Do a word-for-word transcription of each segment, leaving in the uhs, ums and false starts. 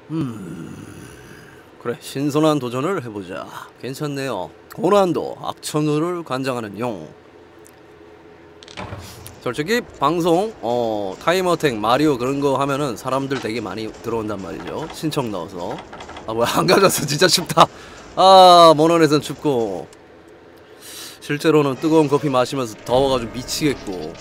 음... 그래, 신선한 도전을 해보자. 괜찮네요. 고난도 악천후를 관장하는 용. 솔직히 방송 어 타임어택 마리오 그런거 하면은 사람들 되게 많이 들어온단 말이죠. 신청 넣어서. 아 뭐야, 안 가졌어. 진짜 춥다. 아, 모넌에선 춥고 실제로는 뜨거운 커피 마시면서 더워가지고 미치겠고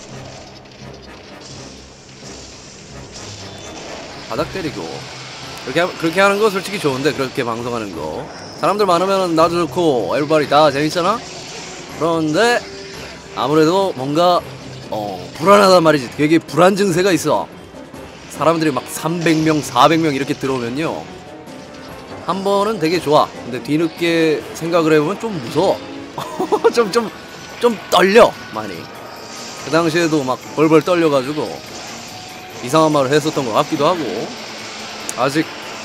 바닥 때리고 그렇게, 하, 그렇게 하는 거 솔직히 좋은데, 그렇게 방송하는 거 사람들 많으면 나도 좋고 에브리바디 다 재밌잖아. 그런데 아무래도 뭔가 어 불안하단 말이지. 되게 불안 증세가 있어. 사람들이 막 삼백 명 사백 명 이렇게 들어오면요, 한 번은 되게 좋아. 근데 뒤늦게 생각을 해보면 좀 무서워. 좀 좀 좀 떨려 많이. 그 당시에도 막 벌벌 떨려가지고 이상한 말을 했었던 것 같기도 하고. 아직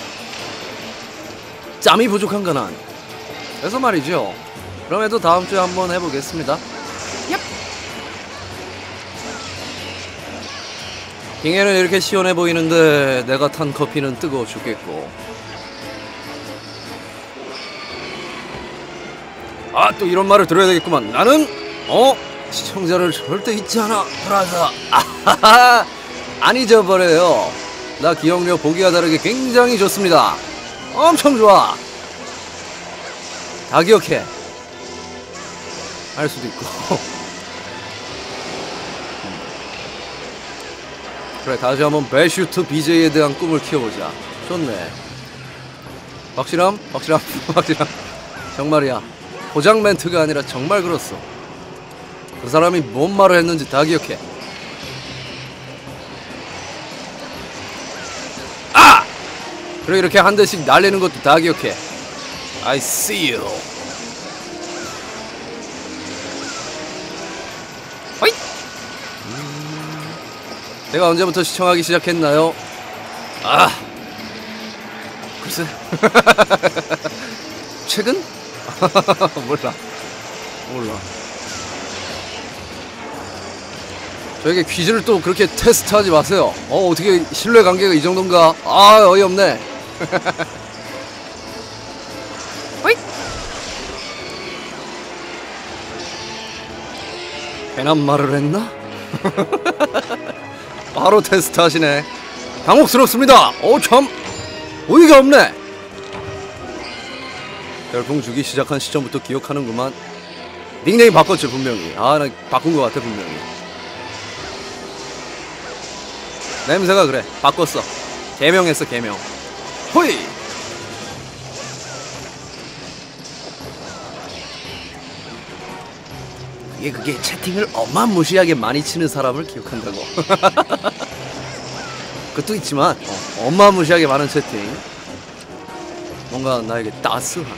짬이 부족한가 난. 그래서 말이죠. 그럼에도 다음주에 한번 해보겠습니다. 얍! 빙에는 이렇게 시원해 보이는데 내가 탄 커피는 뜨거워 죽겠고. 아, 또 이런 말을 들어야 되겠구만. 나는 어? 시청자를 절대 잊지 않아. 브라자. 아하하. 안 잊어버려요. 나 기억력 보기와 다르게 굉장히 좋습니다. 엄청 좋아. 다 기억해. 할 수도 있고. 그래, 다시 한번 배슈트 비제이에 대한 꿈을 키워보자. 좋네. 확실함? 확실함? 확실함? 정말이야. 포장 멘트가 아니라 정말 그렇소. 그 사람이 뭔 말을 했는지 다 기억해. 아! 그리고 이렇게 한 대씩 날리는 것도 다 기억해. I see you. 호잇! 음... 내가 언제부터 시청하기 시작했나요? 아, 글쎄. 최근? 몰라. 몰라. 저에게 퀴즈를 또 그렇게 테스트하지 마세요. 어, 어떻게 신뢰관계가 이 정도인가? 아, 어이없네. 호잇! 괜한 말을 했나? 바로 테스트 하시네. 당혹스럽습니다. 어, 참 어이가 없네. 별풍 주기 시작한 시점부터 기억하는구만. 닉네임 바꿨죠 분명히. 아, 나 바꾼 것 같아 분명히. 냄새가 그래. 바꿨어. 개명했어 개명. 호이! 그게 그게 채팅을 어마무시하게 많이 치는 사람을 기억한다고. 그것도 있지만 어, 어마무시하게 많은 채팅. 뭔가 나에게 따스한.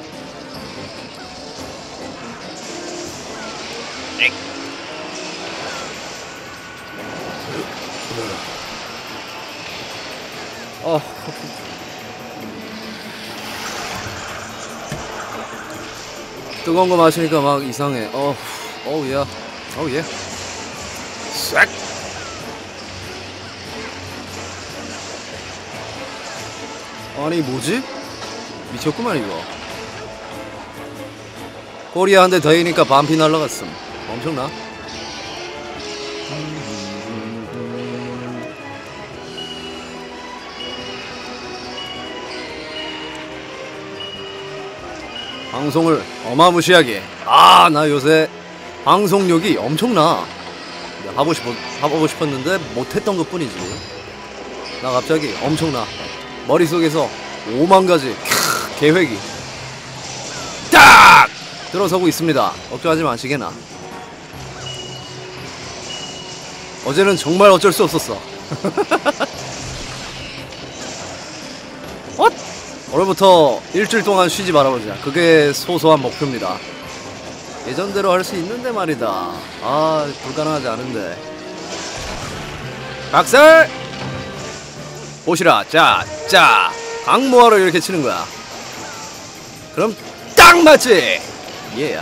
어. 뜨거운 거 마시니까 막 이상해. 어, 어우 야, 어우 예. 싹. 아니 뭐지? 미쳤구만 이거. 꼬리에 한 대 더이니까 반피 날라갔음. 엄청나? 방송을 어마무시하게. 아, 나 요새 방송력이 엄청나. 하고 싶어, 하고 싶었는데 못했던 것 뿐이지. 나 갑자기 엄청나. 머릿속에서 오만 가지 캬, 계획이 딱 들어서고 있습니다. 걱정하지 마시게나. 어제는 정말 어쩔 수 없었어. 엇? 오늘부터 일주일 동안 쉬지 말아보자. 그게 소소한 목표입니다. 예전대로 할 수 있는데 말이다. 아, 불가능하지 않은데. 박살! 보시라. 자, 자, 강모아로 이렇게 치는 거야. 그럼 딱 맞지? 예야.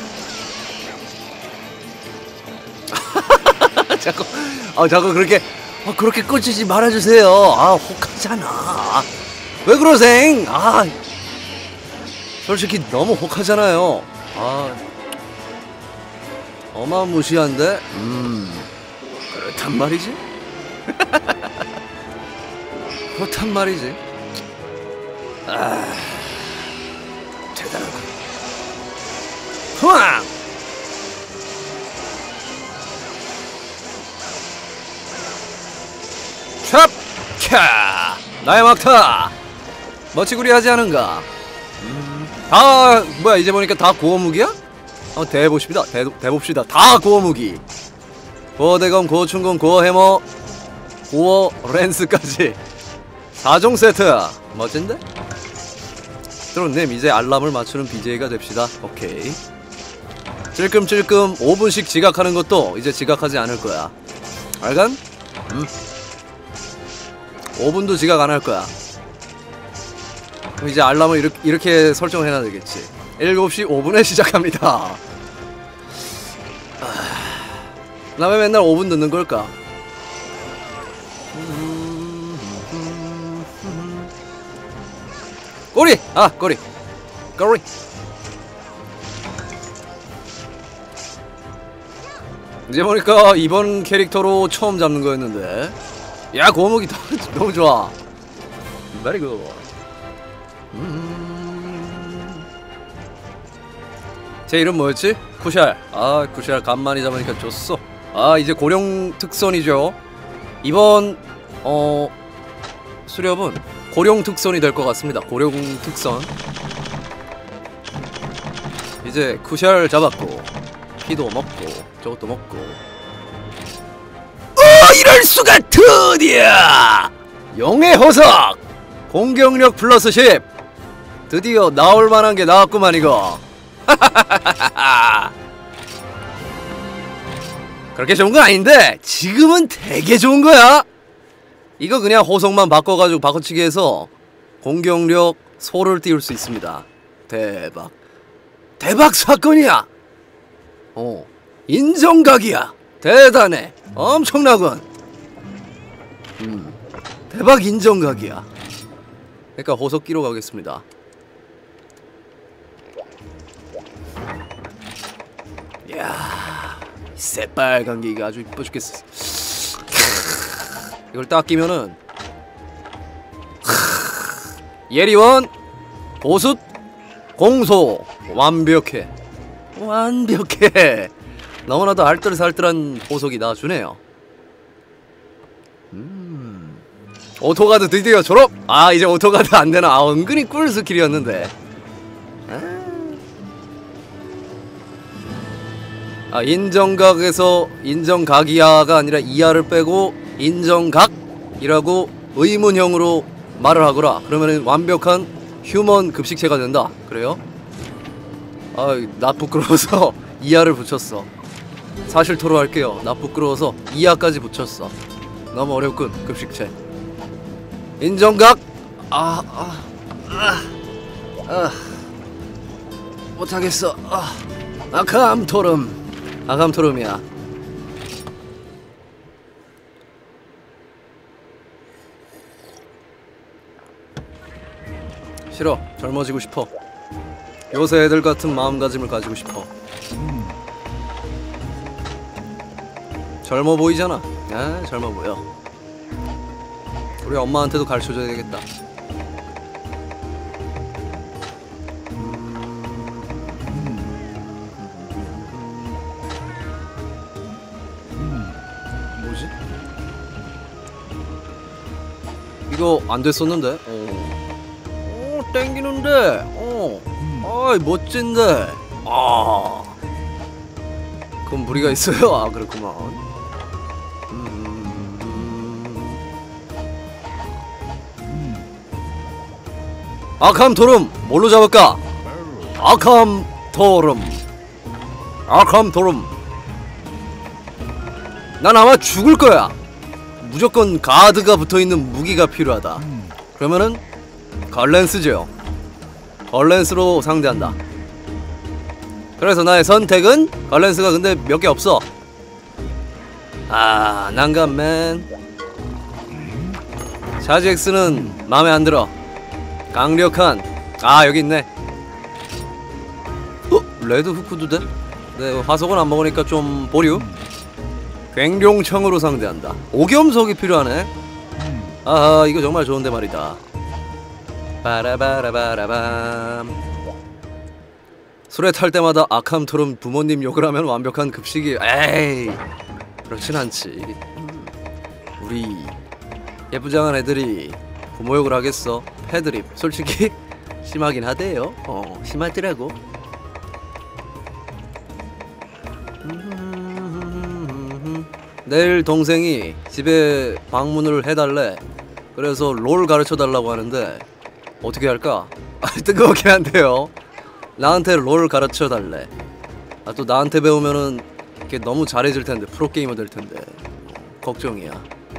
자꾸, 아, 자꾸 그렇게, 아, 그렇게 꽂히지 말아주세요. 아, 혹하잖아. 왜 그러생? 아, 솔직히 너무 혹하잖아요. 아, 어마무시한데? 음, 그렇단 말이지? 그렇단 말이지. 아, 대단하군. 후앙! 찹! 캬! 나의 막타! 멋지구리 하지 않은가? 음. 아, 뭐야, 이제 보니까 다 고어무기야? 한번 대해봅시다. 대, 대봅시다. 다 고어무기. 고어대검, 고어충검, 고어해머, 고어 랜스까지 사 종 세트. 멋진데? 드론님, 이제 알람을 맞추는 비제이가 됩시다. 오케이. 찔끔찔끔 오 분씩 지각하는 것도 이제 지각하지 않을 거야. 알간? 음. 오 분도 지각 안 할 거야. 그럼 이제 알람을 이렇게, 이렇게 설정을 해놔야 되겠지. 일곱 시 오 분에 시작합니다. 나 왜 맨날 오 분 늦는 걸까? 꼬리! 아, 꼬리. 꼬리. 이제 보니까 이번 캐릭터로 처음 잡는 거였는데. 야, 고무기 너무 좋아. Very good. 음... 제 이름 뭐였지? 쿠샬. 아, 쿠샬 간만에 잡으니까 좋았어. 아, 이제 고령 특선이죠. 이번 어 수렵은 고령 특선이 될 것 같습니다. 고령 특선. 이제 쿠샬 잡았고 피도 먹고 저것도 먹고. 어, 이럴 수가! 드디어 용의 호석 공격력 플러스 십. 드디어 나올 만한 게 나왔구만 이거. 그렇게 좋은 건 아닌데 지금은 되게 좋은 거야. 이거 그냥 호석만 바꿔가지고 바꿔치기 해서 공격력 소를 띄울 수 있습니다. 대박. 대박 사건이야. 어, 인정각이야. 대단해. 엄청나군. 음, 대박 인정각이야. 그러니까 호석 끼러 가겠습니다. 이야, 새빨간 게 아주 이뻐 죽겠어. 이걸 딱 끼면은 예리원 보숫 공소 완벽해. 완벽해. 너무나도 알뜰살뜰한 보석이 나와주네요. 음. 오토가드 드디어 졸업! 아, 이제 오토가드 안되나? 아, 은근히 꿀 스킬이었는데. 아, 인정각에서 인정각이야가 아니라 이하를 빼고 인정각이라고 의문형으로 말을 하거라. 그러면은 완벽한 휴먼 급식체가 된다. 그래요? 아, 나 부끄러워서 이하를 붙였어. 사실 토로할게요. 나 부끄러워서 이하까지 붙였어. 너무 어렵군, 급식체. 인정각! 아, 아, 아, 아. 못하겠어. 아, 아캄토름. 아캄토름이야. 싫어. 젊어지고 싶어. 요새 애들 같은 마음가짐을 가지고 싶어. 음. 젊어 보이잖아. 아, 젊어 보여. 우리 엄마한테도 가르쳐줘야 되겠다. 뭐지? 이거 안 됐었는데? 어, 오, 땡기는데? 어, 아이, 멋진데? 아, 그건 무리가 있어요? 아, 그렇구만. 아캄토름! 뭘로 잡을까? 아캄토름. 아캄토름. 난 아마 죽을 거야. 무조건 가드가 붙어있는 무기가 필요하다. 그러면은 걸렌스죠. 걸렌스로 상대한다. 그래서 나의 선택은 걸렌스가 근데 몇 개 없어. 아, 난감맨. 자지엑스는 마음에 안 들어. 강력한. 아 여기 있네. 어? 레드 후크도 돼? 네 화석은 안 먹으니까 좀 보류. 괭룡청으로 상대한다. 오겸석이 필요하네. 아하 이거 정말 좋은데 말이다. 빠라바라바라밤. 술에 탈 때마다 아캄처럼 부모님 욕을 하면 완벽한 급식이. 에이 그렇진 않지. 우리 예쁘장한 애들이 부모 욕을 하겠어. 패드립 솔직히 심하긴 하대요. 어 심하더라고. 내일 동생이 집에 방문을 해달래. 그래서 롤 가르쳐달라고 하는데 어떻게 할까? 뜨거웠긴 한데요. 나한테 롤 가르쳐달래. 아 또 나한테 배우면은 이렇게 너무 잘해질 텐데 프로게이머 될 텐데 걱정이야.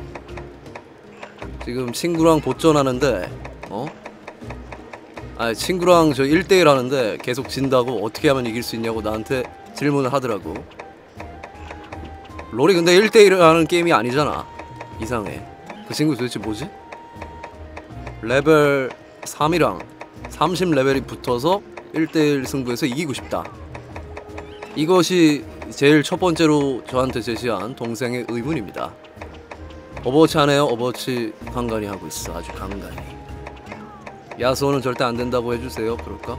지금 친구랑 보전하는데 어? 아 친구랑 저 일 대일 하는데 계속 진다고 어떻게 하면 이길 수 있냐고 나한테 질문을 하더라고. 롤이 근데 일 대일 하는 게임이 아니잖아. 이상해. 그 친구 도대체 뭐지? 레벨 삼이랑 삼십 레벨이 붙어서 일 대일 승부에서 이기고 싶다. 이것이 제일 첫 번째로 저한테 제시한 동생의 의문입니다. 오버워치 하네요. 오버워치 간간히 하고 있어. 아주 간간히. 야수호는 절대 안 된다고 해주세요. 그럴까?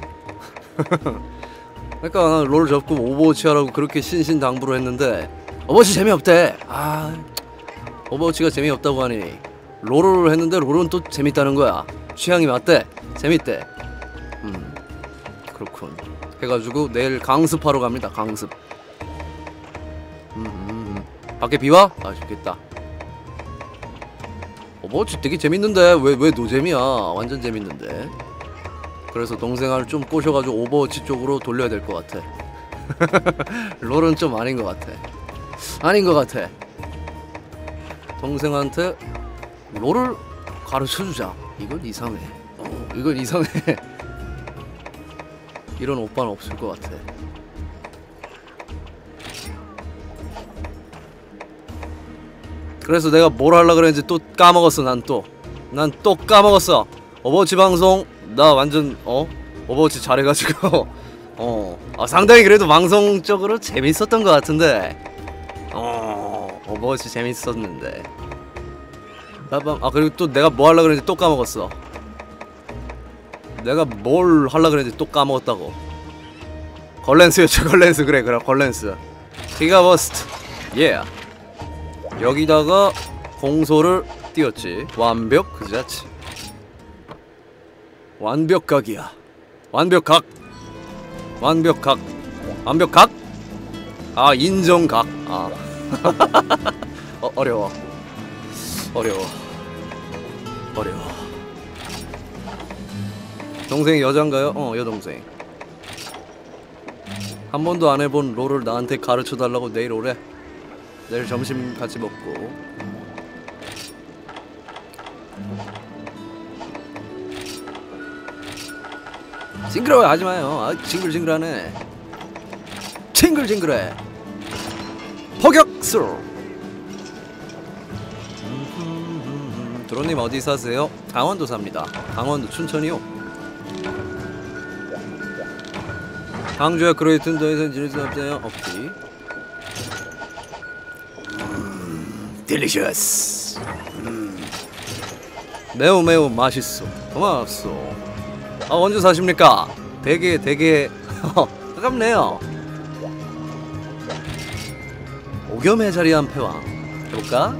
그러니까 난 롤 접고 오버워치 하라고 그렇게 신신당부를 했는데 오버워치 재미없대. 아 오버워치가 재미없다고 하니 롤을 했는데 롤은 또 재밌다는 거야. 취향이 맞대. 재밌대. 음 그렇군. 해가지고 내일 강습하러 갑니다. 강습. 음, 음, 음. 밖에 비 와? 아 좋겠다. 오버워치 되게 재밌는데 왜 왜 노잼이야. 완전 재밌는데. 그래서 동생을 좀 꼬셔가지고 오버워치 쪽으로 돌려야 될 것 같아. 롤은 좀 아닌 것 같아. 아닌 것 같아. 동생한테 롤을 가르쳐주자. 이건 이상해. 어, 이건 이상해. 이런 오빠는 없을 것 같아. 그래서 내가 뭘 하려고 그랬는지 또 까먹었어. 난 또 난 또 까먹었어. 오버워치 방송 나 완전 어? 오버워치 잘해가지고 어 아, 상당히 그래도 방송적으로 재밌었던 것 같은데 어 오버워치 재밌었는데 빠밤. 아 그리고 또 내가 뭐 하려고 그랬는지 또 까먹었어. 내가 뭘 하려고 그랬는지 또 까먹었다고. 걸렌스였죠. 걸렌스. 그래 그래 걸렌스. 기가버스트 예 yeah. 여기다가 공소를 띄웠지. 완벽 그 자체. 완벽각이야. 완벽각. 완벽각. 완벽각? 아 인정각. 아 어, 어려워. 어려워. 어려워. 동생이 여잔가요? 어 여동생. 한 번도 안 해본 롤을 나한테 가르쳐달라고 내일 오래. 내일 점심 같이 먹고. 징그러워 하지마요. 아 징글징글하네. 징글징글해. 포격술. 드론님 어디 사세요? 강원도 삽니다. 강원도 춘천이요. 강주야 그레이튼 더 이상 지낼 수 없어요. 없지. 음, 딜리셔스. 음, 매우 매우 맛있어. 고맙소. 아 언제 사십니까? 되게 되게 가깝네요. 오겸의 자리한 패왕 해볼까?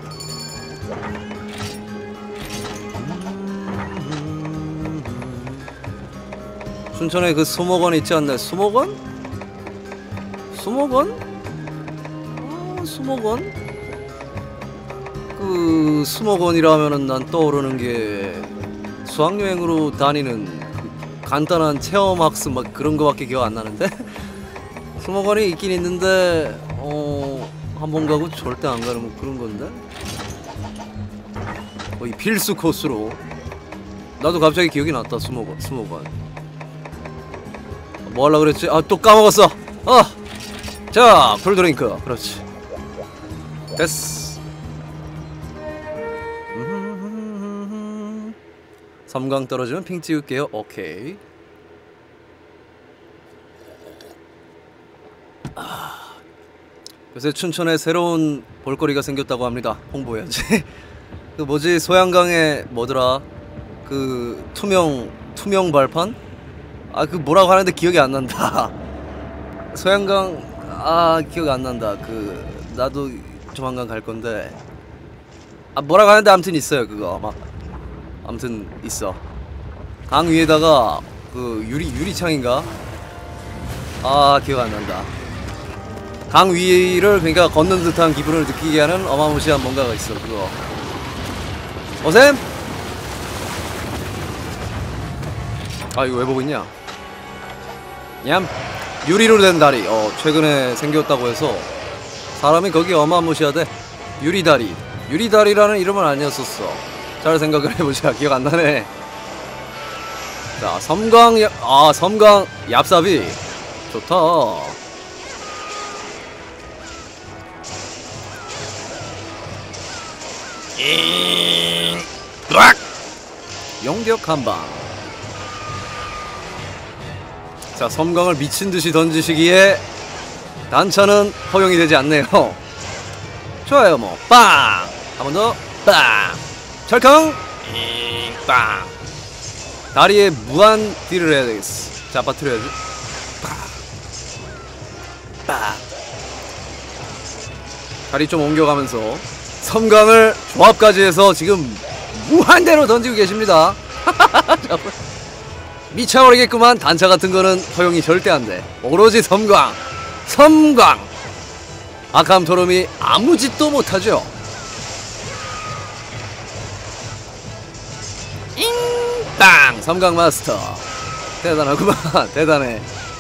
춘천에 그 수목원 있지 않나? 수목원? 수목원? 어, 수목원? 그 수목원이라 하면은 난 떠오르는 게 수학여행으로 다니는 그 간단한 체험학습 막 그런 거밖에 기억 안 나는데? 수목원이 있긴 있는데 어... 한 번 가고 절대 안 가는 뭐 그런 건데? 거의 필수 코스로. 나도 갑자기 기억이 났다. 수목원. 수목원. 뭐 하려고 그랬지? 아 또 까먹었어. 어! 자 쿨드링크. 그렇지. 됐어. 섬광 떨어지면 핑 찍을게요. 오케이. 아, 요새 춘천에 새로운 볼거리가 생겼다고 합니다. 홍보해야지. 그 뭐지, 소양강에 뭐더라, 그 투명 투명 발판? 아, 그 뭐라고 하는데 기억이 안 난다. 소양강, 아 기억 안 난다. 그 나도 조만간 갈 건데, 아 뭐라고 하는데 아무튼 있어요 그거. 막 아무튼 있어. 강 위에다가 그 유리 유리창인가? 아 기억 안 난다. 강 위를 그러니까 걷는 듯한 기분을 느끼게 하는 어마무시한 뭔가가 있어 그거. 어셈? 아 이거 왜 보고 있냐? 냠. 유리로 된 다리. 어 최근에 생겼다고 해서 사람이 거기 어마무시하대. 유리다리. 유리다리라는 이름은 아니었었어. 잘 생각을 해보자. 기억 안 나네. 자, 섬광, 야, 아, 섬광 얍삽이 좋다. 잉, 으악! 용격 한방. 자, 섬광을 미친듯이 던지시기에 단차는 허용이 되지 않네요. 좋아요, 뭐. 빵! 한 번 더. 빵! 철컹! 잉, 빵! 다리에 무한 딜을 해야 되겠어. 자, 빠뜨려야지. 빵! 빵! 다리 좀 옮겨가면서 섬광을 조합까지 해서 지금 무한대로 던지고 계십니다. 미쳐버리겠구만. 단차 같은 거는 허용이 절대 안 돼. 오로지 섬광! 섬광! 아캄 토롬이 아무 짓도 못하죠. 잉땅! 섬광 마스터 대단하구만. 대단해.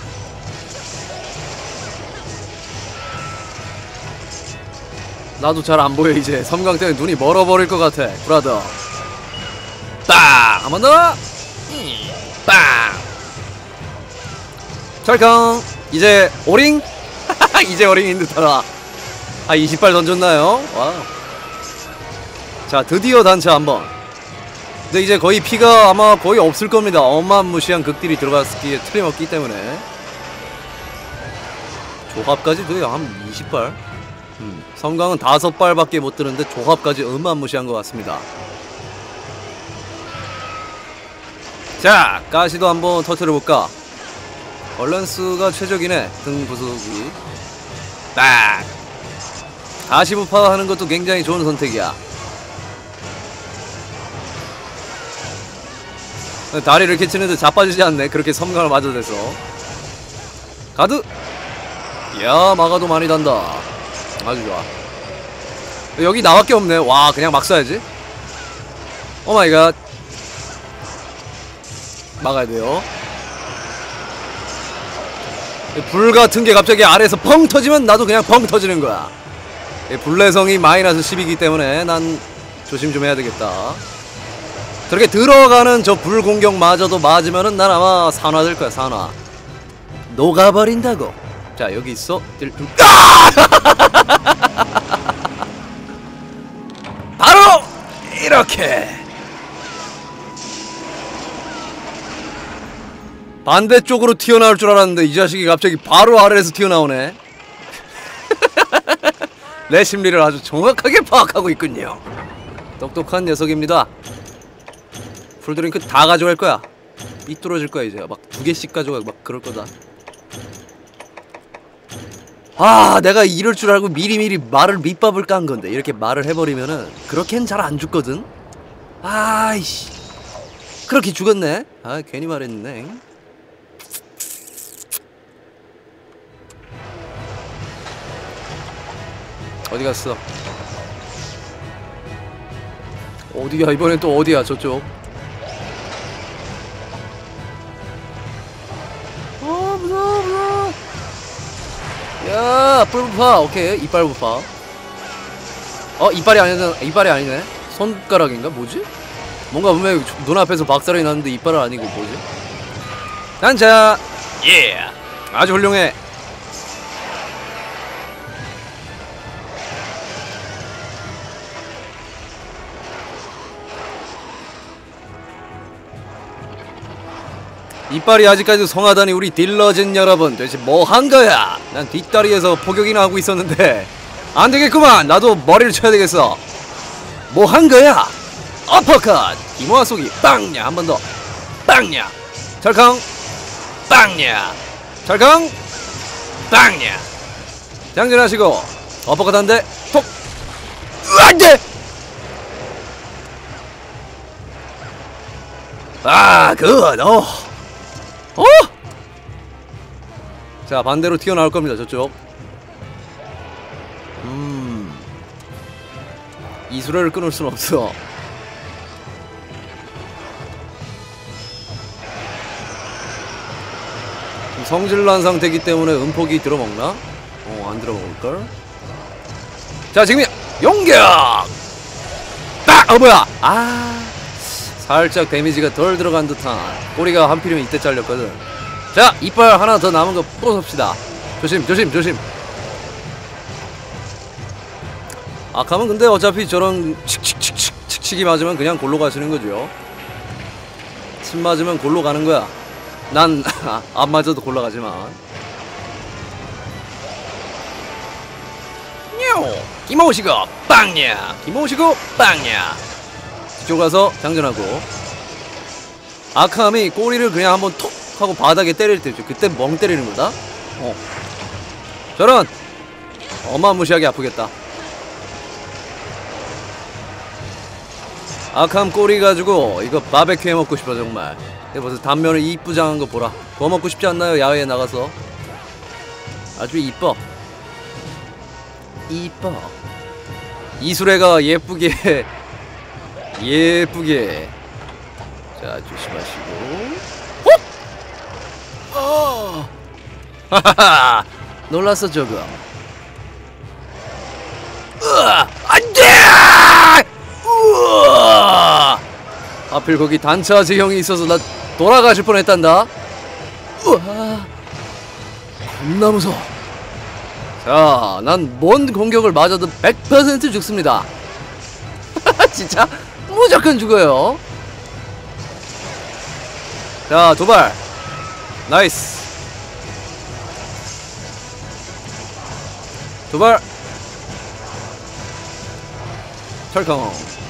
나도 잘 안 보여 이제. 섬광 때문에 눈이 멀어버릴 것 같아. 브라더. 빵! 한 번 더. 빵! 철컹! 이제 오링? 이제 오링인 듯하다. 아 이십 발 던졌나요? 와. 자 드디어 단차 한번. 근데 이제 거의 피가 아마 거의 없을 겁니다. 어마무시한 극딜이 들어갔기에 틀림없기 때문에. 조합까지 돼요. 한 이십 발. 음, 섬광은 다섯 발밖에 못 드는데 조합까지 어마무시한 것 같습니다. 자 가시도 한번 터뜨려볼까. 밸런스가 최적이네. 등 부수기 딱. 가시 부파 하는 것도 굉장히 좋은 선택이야. 다리를 이렇게 치는데 자빠지지 않네. 그렇게 섬광을 맞아대서. 가드. 이야 마가도 많이 단다. 아주 좋아. 여기 나밖에 없네. 와 그냥 막 쏴야지. 오마이갓. 막아야 돼요. 불 같은 게 갑자기 아래에서 펑 터지면 나도 그냥 펑 터지는 거야. 불내성이 마이너스 십이기 때문에 난 조심 좀 해야 되겠다. 저렇게 들어가는 저 불 공격마저도 맞으면은 난 아마 산화될 거야. 산화. 녹아버린다고. 자 여기 있어. 바로 이렇게 반대쪽으로 튀어나올 줄 알았는데 이 자식이 갑자기 바로 아래에서 튀어나오네. 내 심리를 아주 정확하게 파악하고 있군요. 똑똑한 녀석입니다. 풀드링크 다 가져갈 거야. 삐뚤어질 거야 이제. 막 두 개씩 가져가. 막 그럴 거다. 아 내가 이럴 줄 알고 미리미리 말을 밑밥을 깐 건데 이렇게 말을 해버리면은 그렇게는 잘 안 죽거든. 아이씨 그렇게 죽었네. 아 괜히 말했네. 어디 갔어? 어디야 이번엔 또 어디야? 저쪽. 어 무서워 무서워. 야 뿔부파. 오케이 이빨 부파. 어 이빨이 아니네. 이빨이 아니네. 손가락인가? 뭐지? 뭔가 분명히 눈앞에서 박살이 났는데 이빨은 아니고 뭐지? 단차. 예 아주 훌륭해. 이빨이 아직까지 성하다니 우리 딜러진 여러분 대체 뭐 한 거야? 난 뒷다리에서 포격이나 하고 있었는데 안 되겠구만. 나도 머리를 쳐야 되겠어. 뭐 한 거야? 어퍼컷! 이모아 속이 빵야. 한 번 더 빵야. 철캉 빵야. 철캉 빵야. 장전하시고 어퍼컷 한 대 톡. 안돼. 아, 굿. 어. 어? 자, 반대로 튀어나올 겁니다. 저쪽. 음. 이수레를 끊을 순 없어. 성질난 상태이기 때문에 음폭이 들어먹나? 어, 안 들어먹을걸? 자, 지금이야! 용격! 딱! 어, 뭐야! 아. 살짝 데미지가 덜 들어간 듯한. 꼬리가 한 필이면 이때 잘렸거든. 자, 이빨 하나 더 남은 거 부숴봅시다. 조심 조심 조심. 아캄은 근데 어차피 저런 칙칙칙칙 칙칙이 맞으면 그냥 골로 가시는 거죠. 침 맞으면 골로 가는 거야. 난 안 맞아도 골로 가지만. 뇨! 김호시고 빵야. 김호시고 빵야. 이쪽 가서 장전하고. 아캄이 꼬리를 그냥 한번 톡 하고 바닥에 때릴 때 있죠. 그때 멍 때리는 거다. 어. 저런 어마무시하게 아프겠다. 아캄 꼬리 가지고 이거 바베큐 해 먹고 싶어 정말. 벌써 단면을 이쁘장한 거 보라. 구워 먹고 싶지 않나요? 야외에 나가서. 아주 이뻐. 이뻐. 이수레가 예쁘게 예쁘게. 자, 조심하시고. 호! 어! 하하하! 놀랐어, 저거. 으아! 안 돼! 우와! 하필 거기 단차 제형이 있어서 나 돌아가실 뻔 했단다. 우와! 겁나 무서워. 자, 난 뭔 공격을 맞아도 백 퍼센트 죽습니다. 진짜? 무조건 죽어요. 자, 도발. 나이스. 도발. 철컹.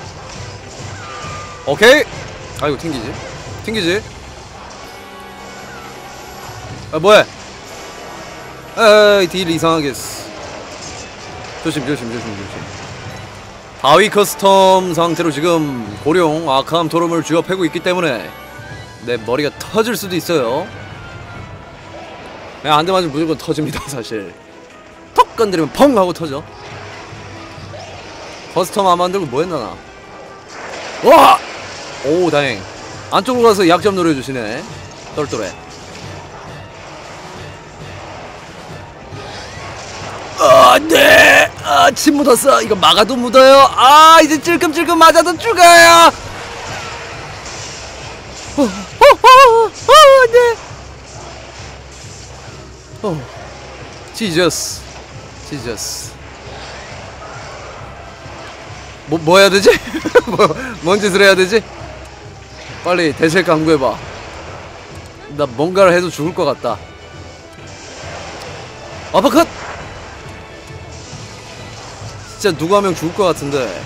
오케이. 아이고, 튕기지. 튕기지. 아, 뭐해. 에이, 딜 이상하게 했어. 조심, 조심, 조심, 조심. 바위 커스텀 상태로 지금 고룡 아캄 토름을 쥐어 패고 있기 때문에 내 머리가 터질 수도 있어요. 그냥 한 대 맞으면 무조건 터집니다. 사실 턱 건드리면 펑 하고 터져. 커스텀 안 만들고 뭐 했나 나. 와! 오, 다행. 안쪽으로 가서 약점 노려주시네. 똘똘해. 아, 네! 아, 침 묻었어. 이거 막아도 묻어요. 아, 이제 찔끔찔끔 맞아도 죽어요. 어, 어, 어, 어, 네. 어, 지저스. 지저스. 뭐, 뭐 해야 되지? 뭐, 뭔 짓을 해야 되지? 빨리 대책 강구해봐. 나 뭔가를 해도 죽을 것 같다. 어퍼컷! 진짜 누구 한 명 죽을 것 같은데.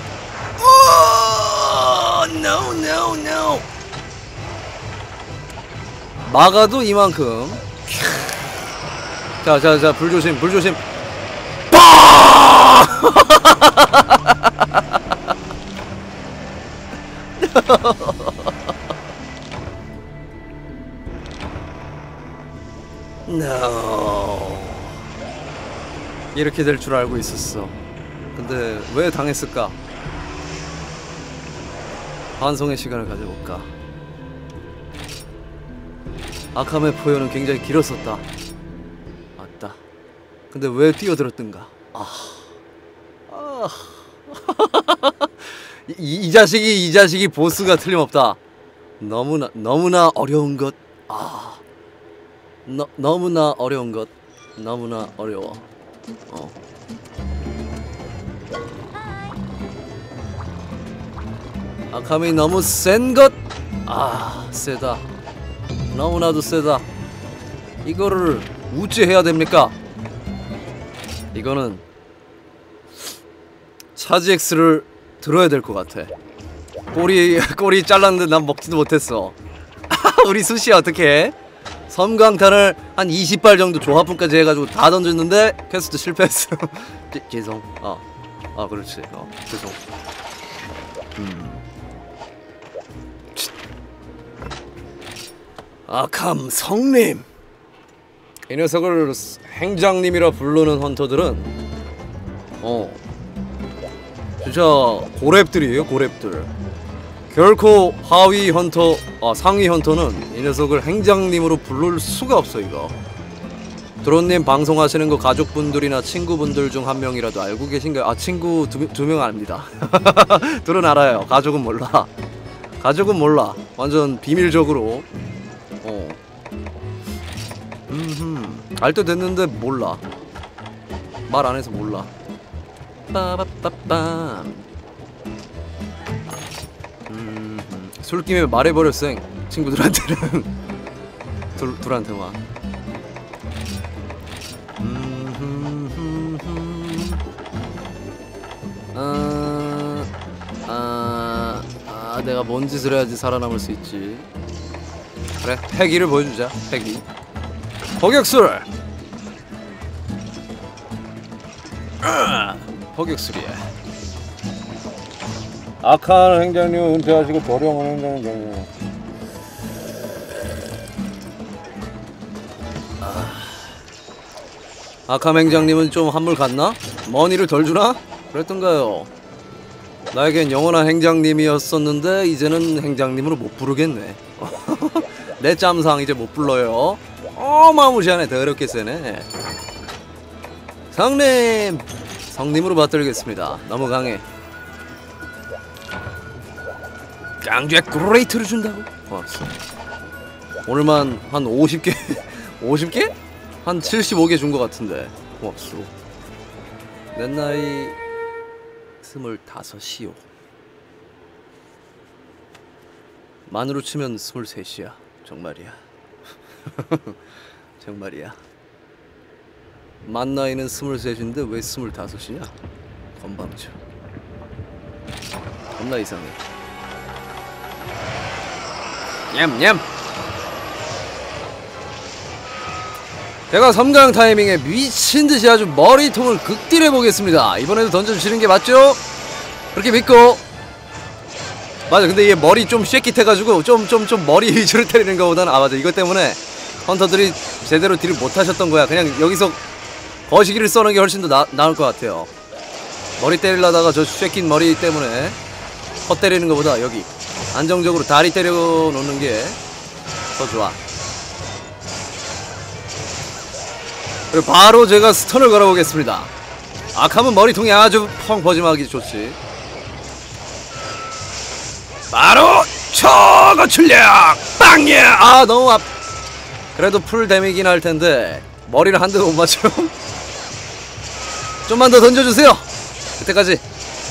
오, no, no, no. 막아도 이만큼. 자, 자, 자, 불 조심, 불 조심. No. 이렇게 될 줄 알고 있었어. 근데 왜 당했을까? 반성의 시간을 가져볼까? 아캄의 포효는 굉장히 길었었다. 맞다. 근데 왜 뛰어들었던가? 아, 아. 이, 이 자식이 이 자식이 보스가 틀림없다. 너무나 너무나 어려운 것. 아, 너, 너무나 어려운 것. 너무나 어려워. 어. 아캄이 너무 센 것. 아, 세다. 너무나도 세다. 이거를 우찌해야 됩니까? 이거는 차지엑스를 들어야 될 것 같아. 꼬리 꼬리 잘랐는데 난 먹지도 못했어. 우리 수시 어떻게? 섬광탄을 한 이십 발 정도 조합분까지 해가지고 다 던졌는데 퀘스트 실패했어. 제, 죄송. 어, 아 그렇지. 어, 죄송. 음. 아캄 성님. 이 녀석을 행장님이라 부르는 헌터들은 어 진짜 고렙들이에요. 고렙들. 결코 하위 헌터, 아 상위 헌터는 이 녀석을 행장님으로 부를 수가 없어. 이거 드론님 방송하시는 거 가족분들이나 친구분들 중 한 명이라도 알고 계신가요? 아 친구 두 명 압니다. 둘은 알아요. 가족은 몰라. 가족은 몰라. 완전 비밀적으로. 어. 음흠. 알 때 됐는데 몰라. 말 안 해서 몰라. 빠바빠빰. 음. 술김에 말해버렸생. 친구들한테는. 둘, 둘한테만. 음. 아, 아, 아, 내가 뭔 짓을 해야지 살아남을 수 있지. 그래, 패기를 보여주자. 패기. 포격술! 아, 포격술이야. 악한 행장님은 은퇴하시고 도령은 행장님. 아, 악한 행장님은 좀 한물 갔나? 머니를 덜 주나? 그랬던가요? 나에겐 영원한 행장님이었었는데 이제는 행장님으로 못 부르겠네. 내 짬상 이제 못 불러요. 어마무시하네. 더럽게 세네. 성님! 성님으로 받들겠습니다. 너무 강해. 깡쥐에 그레이트를 준다고? 어, 오늘만 한 오십 개? 오십 개? 한 칠십오 개 준 것 같은데. 고맙소. 내 나이 스물다섯이요. 만으로 치면 스물셋이야. 정말이야. 정말이야. 만 나이는 스물셋인데 왜 스물다섯이냐? 건방져. 겁나 이상해. 냠냠. 제가 섬광 타이밍에 미친듯이 아주 머리통을 극딜해보겠습니다. 이번에도 던져주시는 게 맞죠? 그렇게 믿고. 맞아. 근데 이게 머리 좀 쉐킷해가지고 좀 좀 좀 머리 위주로 때리는 거보다는, 아 맞아, 이것 때문에 헌터들이 제대로 딜을 못하셨던 거야. 그냥 여기서 거시기를 써는 게 훨씬 더 나, 나을 것 같아요. 머리 때리려다가 저 쉐킷 머리 때문에 헛 때리는 것보다 여기 안정적으로 다리 때려 놓는 게 더 좋아. 그리고 바로 제가 스턴을 걸어보겠습니다. 악하면 머리통이 아주 펑 퍼짐하기 좋지. 바로 초고 출력 빵야. 아 너무 앞. 그래도 풀 데미긴 할 텐데 머리를 한 대도 못 맞춰. 좀만 더 던져주세요. 그때까지.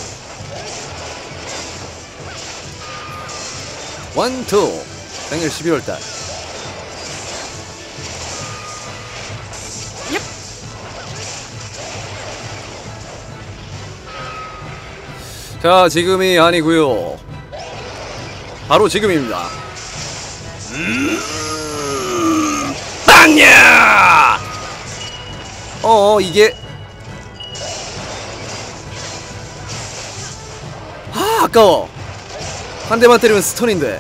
원, 투. 생일 십이월달. 옙. 자, 지금이 아니고요. 바로 지금입니다. 음, 빵야! 어, 이게 아, 아까워. 한 대만 때리면 스턴인데.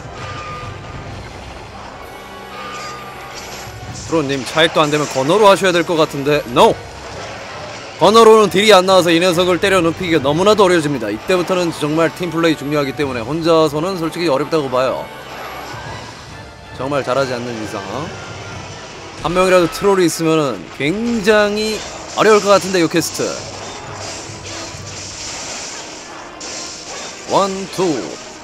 프로님, 차액도 안 되면 건어로 하셔야 될 것 같은데. NO! 건어로는 딜이 안 나와서 이 녀석을 때려 눕히기가 너무나도 어려워집니다. 이때부터는 정말 팀플레이 중요하기 때문에 혼자서는 솔직히 어렵다고 봐요. 정말 잘하지 않는 이상. 한 명이라도 트롤이 있으면은 굉장히 어려울 것 같은데, 이 퀘스트. 원, 투.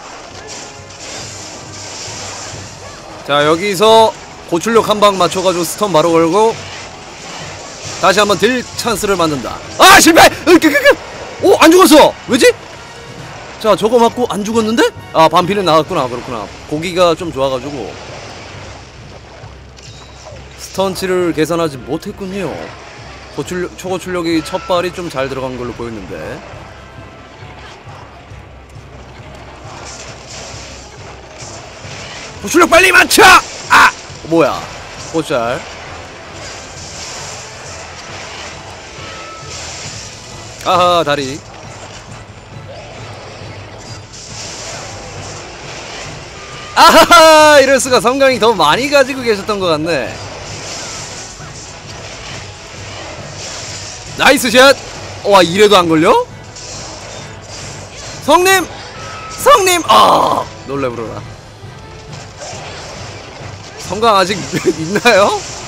자, 여기서 고출력 한 방 맞춰가지고 스턴 바로 걸고 다시 한번 딜 찬스를 만든다. 아, 실패! 으끄끄끄! 오, 안 죽었어! 왜지? 자, 저거 맞고 안 죽었는데? 아, 반피는 나왔구나. 그렇구나. 고기가 좀 좋아가지고. 스턴치를 계산하지 못했군요. 고출력, 초고출력이 첫 발이 좀 잘 들어간 걸로 보였는데. 고출력 빨리 맞춰! 아! 뭐야? 고짤. 아하, 다리. 아하하! 이럴 수가. 성강이 더 많이 가지고 계셨던 것 같네. 나이스 샷! 와, 이래도 안 걸려? 성님! 성님! 아! 놀래부르라. 성강 아직 있나요?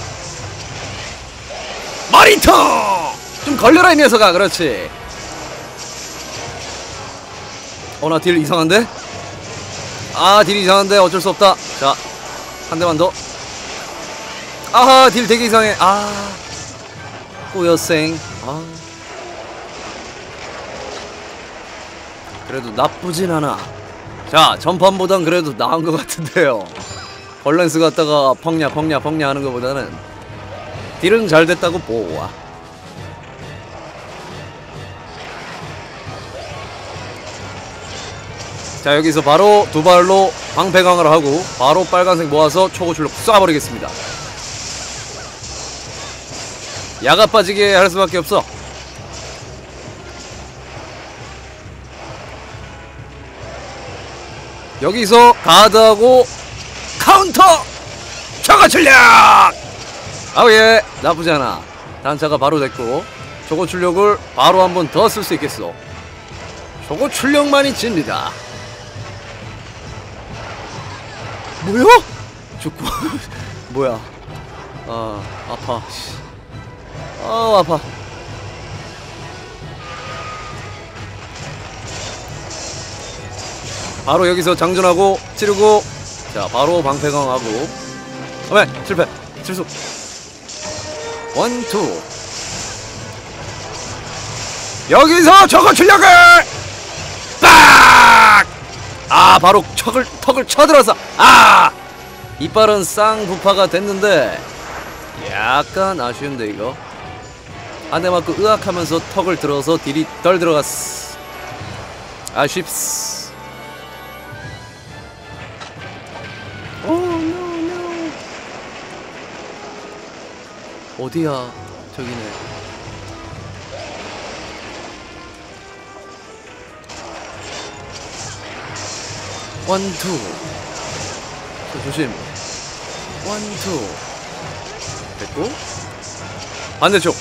머리통! 좀 걸려라 이 녀석아. 그렇지. 어, 나 딜 이상한데? 아, 딜 이상한데 어쩔 수 없다. 자, 한 대만 더. 아하, 딜 되게 이상해. 아, 꼬여생. 아, 그래도 나쁘진 않아. 자, 전판보단 그래도 나은 것 같은데요. 벌렌스 갔다가 펑냐 펑냐 펑냐 하는 것보다는 딜은 잘 됐다고 보아. 자, 여기서 바로 두 발로 방패강화를 하고 바로 빨간색 모아서 초고출로 쏴버리겠습니다. 야가 빠지게 할 수밖에 없어. 여기서 가드하고 카운터! 초고출력! 아우예, 나쁘지 않아. 단차가 바로 됐고 초고출력을 바로 한 번 더 쓸 수 있겠어. 초고출력만이 칩니다. 뭐야? 죽고 뭐야? 아, 아파. 아, 아파. 바로 여기서 장전하고 찌르고, 자, 바로 방패강하고. 어메, 실패. 실수. 원, 투. 여기서 저거 출력을 빡! 아, 바로 턱을 턱을 쳐들어서. 아! 이빨은 쌍부파가 됐는데 약간 아쉬운데 이거. 한 대 맞고 으악하면서 턱을 들어서 딜이 덜 들어갔어. 아쉽스. 오, 노, 노. 어디야? 저기네. 원, 투. 자, 조심. 원, 투. 됐고. 반대쪽.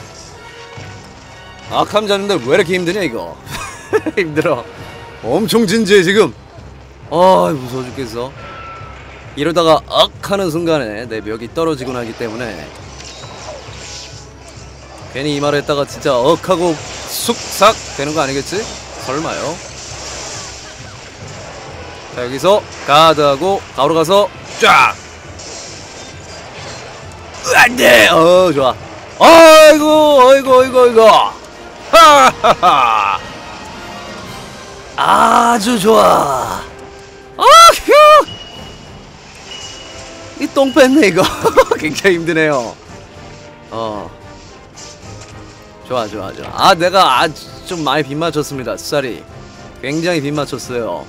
악함 잡는데 왜 이렇게 힘드냐 이거. 힘들어. 엄청 진지해 지금. 아, 무서워 죽겠어. 이러다가 악 하는 순간에 내 벽이 떨어지고 나기 때문에 괜히 이 말을 했다가 진짜 억 하고 쑥삭 되는 거 아니겠지? 설마요. 자, 여기서 가드하고 가로 가서 쫙. 안돼. 어, 좋아. 아이고 아이고 아이고 아이고. 하하하. 아주 좋아. 아휴. 이 똥 뺐네 이거. 굉장히 힘드네요. 어, 좋아 좋아 좋아. 아, 내가 아주 좀 많이 빗 맞췄습니다. 쌀이 굉장히 빗 맞췄어요.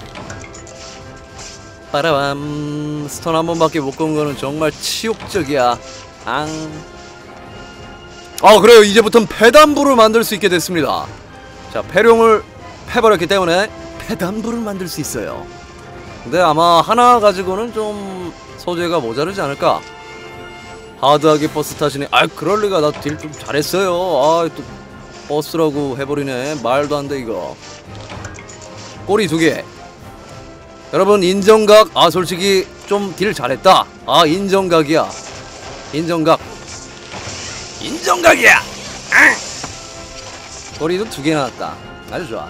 빠라밤. 스턴 한 번밖에 못 건 거는 정말 치욕적이야. 앙. 아, 그래요. 이제부터는 패단부를 만들 수 있게 됐습니다. 자, 패룡을 패버렸기 때문에 패단부를 만들 수 있어요. 근데 아마 하나 가지고는 좀 소재가 모자르지 않을까? 하드하게 버스 타시네. 아, 그럴리가. 나 딜 좀 잘했어요. 아, 또 버스라고 해버리네. 말도 안 돼 이거. 꼬리 두 개. 여러분, 인정각. 아, 솔직히 좀 딜 잘했다. 아, 인정각이야. 인정각. 인정각이야. 응. 꼬리도 두 개 나왔다. 아주 좋아.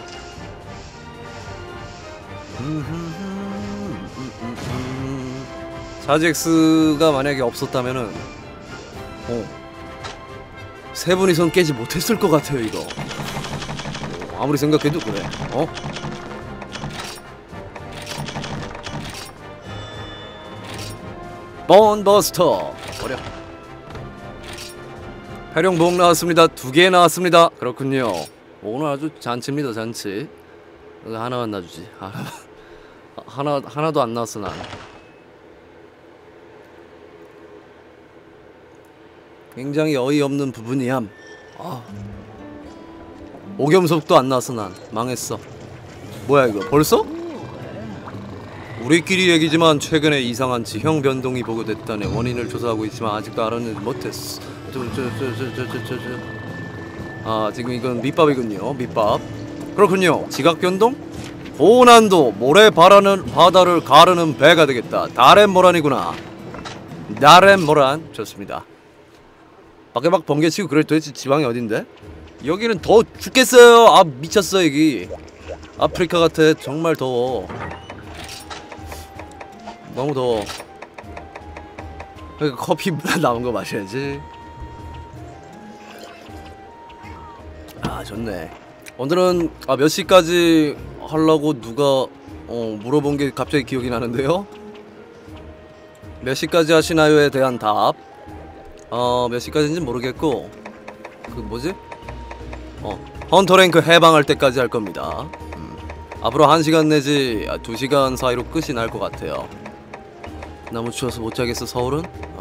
사직스가 만약에 없었다면은 어, 세 분이선 깨지 못했을 것 같아요 이거. 어, 아무리 생각해도 그래. 어? 본버스터 버려. 해룡복 나왔습니다. 두 개 나왔습니다. 그렇군요. 오늘 아주 잔치입니다. 잔치. 하나만 놔주지. 하나, 하나 하나도 안 나왔어 난. 굉장히 어이없는 부분이함. 아. 오겸석도 안 나왔어 난. 망했어. 뭐야 이거 벌써? 우리끼리 얘기지만 최근에 이상한 지형 변동이 보고됐다네. 원인을 조사하고 있지만 아직도 알아내지 못했어. 저저저저저저저 아 지금 이건 밑밥이군요. 밑밥. 그렇군요. 지각 변동? 고난도 모래 바라는 바다를 가르는 배가 되겠다. 다렘 모란이구나. 다렘 모란. 좋습니다. 밖에 막 번개치고 그래. 도대체 지방이 어딘데? 여기는 더 죽겠어요. 아 미쳤어 여기. 아프리카 같아. 정말 더워. 너무 더워. 그러니까 커피 남은 거 마셔야지. 아 좋네. 오늘은 아 몇 시까지 하려고 누가 어 물어본 게 갑자기 기억이 나는데요. 몇 시까지 하시나요에 대한 답. 어 몇 시까지인지 모르겠고 그 뭐지? 어 헌터랭크 해방할 때까지 할 겁니다. 음. 앞으로 한 시간 내지 두 시간 사이로 끝이 날 것 같아요. 너무 추워서 못 자겠어. 서울은? 아,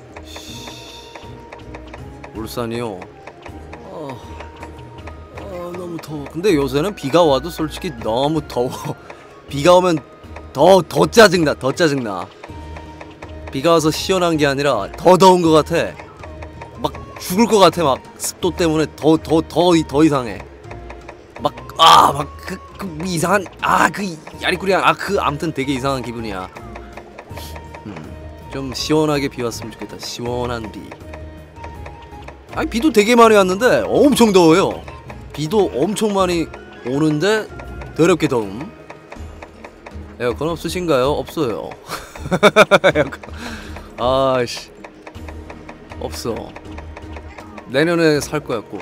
울산이요. 아, 아 너무 더워. 근데 요새는 비가 와도 솔직히 너무 더워. 비가 오면 더 더 짜증나. 더 짜증나. 비가 와서 시원한 게 아니라 더 더운 것 같아. 막 죽을 것 같아. 막 습도 때문에 더 더 더 더 이상해. 막 아 막 그 그 이상한 아 그 야리꾸리한 아 그 아무튼 되게 이상한 기분이야. 음, 좀 시원하게 비 왔으면 좋겠다. 시원한 비. 아니 비도 되게 많이 왔는데 엄청 더워요. 비도 엄청 많이 오는데 더럽게 더움. 에어컨 없으신가요? 없어요. 에어컨. 아씨 없어. 내년에 살 거야 꼭.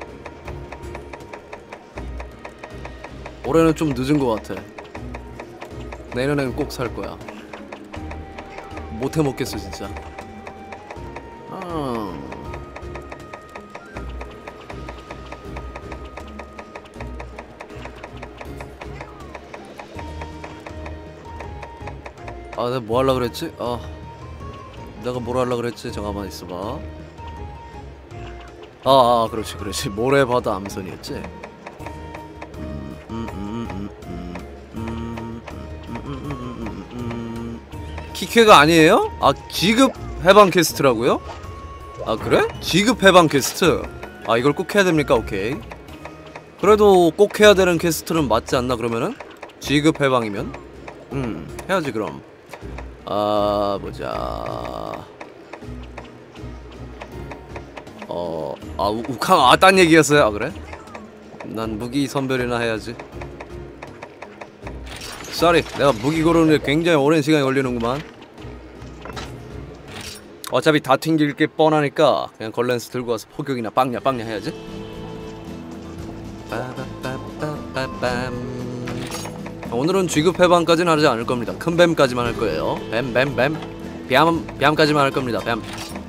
올해는 좀 늦은 것 같아. 내년엔 꼭 살 거야. 못 해먹겠어 진짜. 음. 아 내가 뭐 하려고 그랬지? 아 내가 뭘 하려고 그랬지? 잠깐만 있어봐. 아, 아 그렇지 그렇지. 모래바다 암선이었지. 키케가 아니에요? 아 지급 해방 퀘스트라고요? 아 그래? 지급 해방 퀘스트. 아 이걸 꼭 해야 됩니까? 오케이. 그래도 꼭 해야 되는 퀘스트는 맞지 않나 그러면은? 지급 해방이면? 음 해야지 그럼. 아 보자. 어... 아 우, 우캉 아 딴 얘기였어요? 아 그래? 난 무기 선별이나 해야지. 쏘리 내가 무기 고르는데 굉장히 오랜 시간이 걸리는구만. 어차피 다 튕길 게 뻔하니까 그냥 걸렌스 들고 와서 포격이나 빵야 빵야 해야지. 빠바빠빠빰. 오늘은 쥐급 해방까지는 하지 않을 겁니다. 큰 뱀까지만 할 거예요. 뱀 뱀 뱀 뱀 뱀까지만 할 겁니다. 뱀.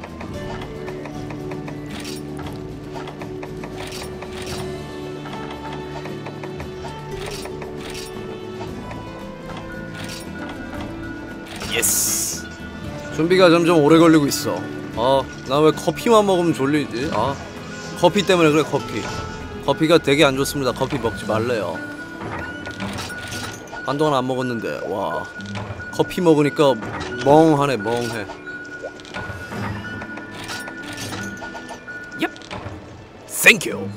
예스. 준비가 점점 오래 걸리고 있어. 아, 나 왜 커피만 먹으면 졸리지? 아, 커피 때문에 그래. 커피. 커피가 되게 안 좋습니다. 커피 먹지 말래요. 한동안 안 먹었는데 와 커피 먹으니까 멍하네. 멍해. 얍. 땡큐.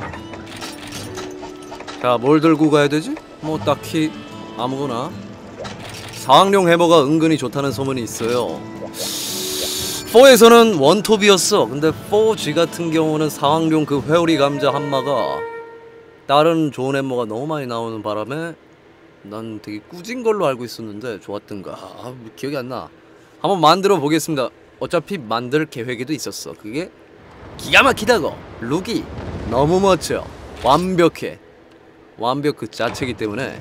자, 뭘 들고 가야 되지? 뭐 딱히 아무거나. 사황룡 해머가 은근히 좋다는 소문이 있어요. 사에서는 원톱이었어. 근데 사지 같은 경우는 사황룡 그 회오리 감자 한마가 다른 좋은 해머가 너무 많이 나오는 바람에 난 되게 꾸진 걸로 알고 있었는데 좋았던가. 아, 기억이 안 나. 한번 만들어 보겠습니다. 어차피 만들 계획에도 있었어. 그게 기가 막히다고. 룩이 너무 멋져. 완벽해. 완벽 그 자체이기 때문에.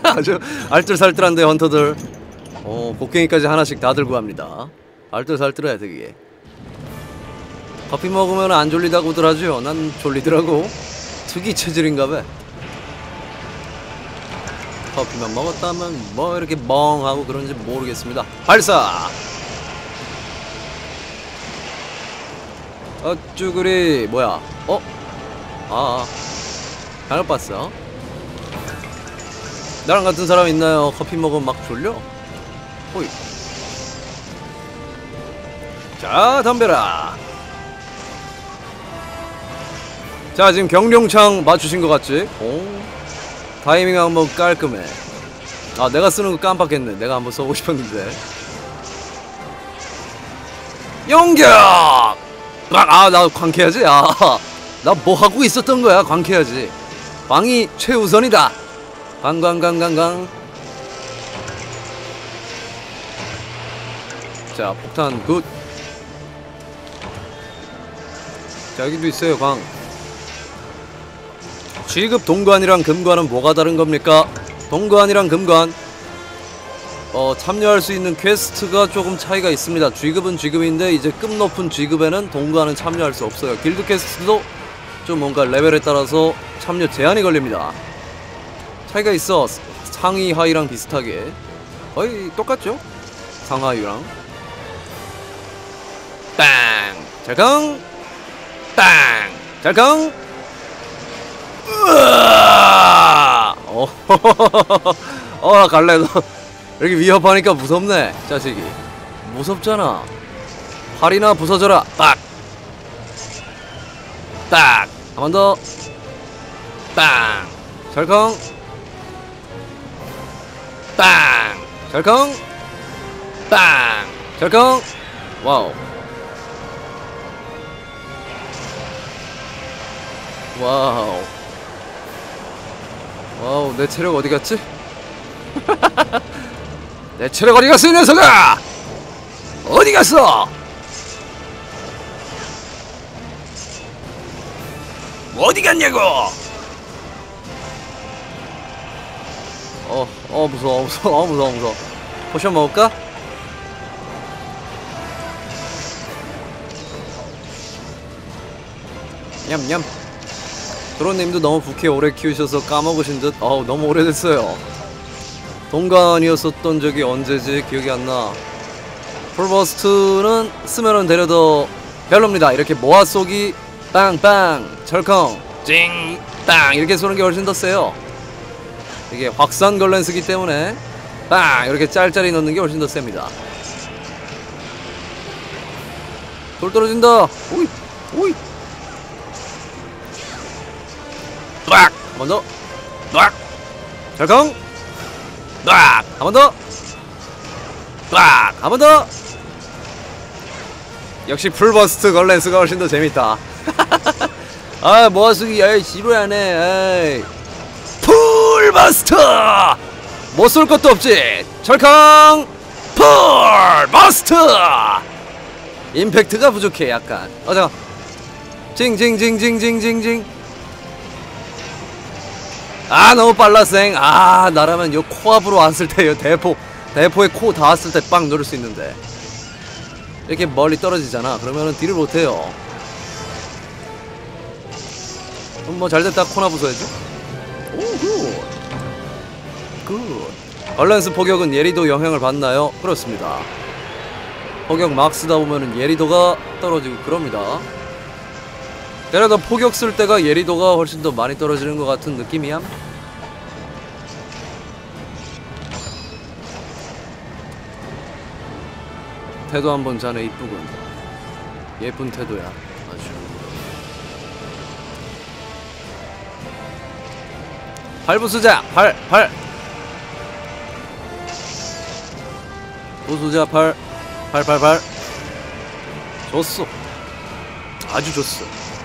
아주 알뜰살뜰한데 헌터들. 어, 곡괭이까지 하나씩 다 들고 갑니다. 알뜰살뜰해 되게. 커피 먹으면 안 졸리다고들 하죠. 난 졸리더라고. 특이 체질인가봐. 커피만 먹었다면 뭐 이렇게 멍하고 그런지 모르겠습니다. 발사! 어쭈그리 뭐야? 어? 아, 잘못 봤어. 나랑 같은 사람 있나요? 커피 먹으면 막 졸려? 호이. 자, 덤벼라. 자, 지금 경룡창 맞추신 것 같지? 오, 타이밍 한번 깔끔해. 아, 내가 쓰는 거 깜빡했네. 내가 한번 써보고 싶었는데. 용격! 아, 나 광캐야지? 아, 나 뭐 하고 있었던 거야? 광캐야지. 광이 최우선이다. 강강강강강. 자, 폭탄 굿. 자, 여기도 있어요, 광. G급 동관이랑 금관은 뭐가 다른 겁니까? 동관이랑 금관, 어, 참여할 수 있는 퀘스트가 조금 차이가 있습니다. G급은 G급인데 이제 급 높은 G급에는 동관은 참여할 수 없어요. 길드 퀘스트도 좀 뭔가 레벨에 따라서 참여 제한이 걸립니다. 차이가 있어. 상위 하위랑 비슷하게 거의 똑같죠? 상하위랑. 땅! 잘강! 땅! 잘강! 으아! 어, 어, 나 갈래. 너 이렇게 위협하니까 무섭네, 자식이. 무섭잖아. 팔이나 부서져라. 딱! 딱! 한 번 더. 땅! 잘강! 땅! 잘강! 땅! 잘강! 와우. 와우. 와우, 내 체력 어디 갔지? 내 체력 어디 갔어, 이 녀석아! 어디 갔어? 어디 갔냐고! 어, 어, 무서워, 무서워, 어, 무서워, 무서워. 포션 먹을까? 냠냠. 드론님도 너무 부캐 오래 키우셔서 까먹으신 듯. 어우, 너무 오래됐어요. 동간이었었던 적이 언제지 기억이 안 나. 풀버스트는 쓰면은 데려도 별로입니다. 이렇게 모아 쏘기 빵빵 철컹 찡 땅 이렇게 쏘는 게 훨씬 더 세요. 이게 확산 걸렌 쓰기 때문에 빵 이렇게 짤짤이 넣는 게 훨씬 더 셉니다. 돌 떨어진다. 오이 오이. 빡! 한 번 더. 빡! 철컹. 빡! 한 번 더. 빡! 한 번 더. 역시 풀버스트 걸렌스가 훨씬 더 재밌다. 아, 모아쓰기, 에이, 지루하네, 에이. 풀버스트! 못 쏠 것도 없지. 철컹! 풀버스트! 임팩트가 부족해, 약간. 어, 잠깐. 징징징징징징징. 아, 너무 빨랐생. 아, 나라면 요 코앞으로 왔을 때, 요 대포, 대포에 코 닿았을 때 빵 누를 수 있는데. 이렇게 멀리 떨어지잖아. 그러면은 딜을 못해요. 그럼 뭐 잘됐다. 코나 부숴야지. 오, 굿. 굿. 얼렌스 포격은 예리도 영향을 받나요? 그렇습니다. 포격 막 쓰다 보면은 예리도가 떨어지고 그럽니다. 게다가 포격 쓸 때가 예리도가 훨씬 더 많이 떨어지는 것 같은 느낌이야. 태도 한번 자네 이쁘군. 예쁜 태도야. 아주. 팔 부수자. 팔. 팔. 부수자. 팔. 팔. 팔. 팔. 좋소. 아주 좋소.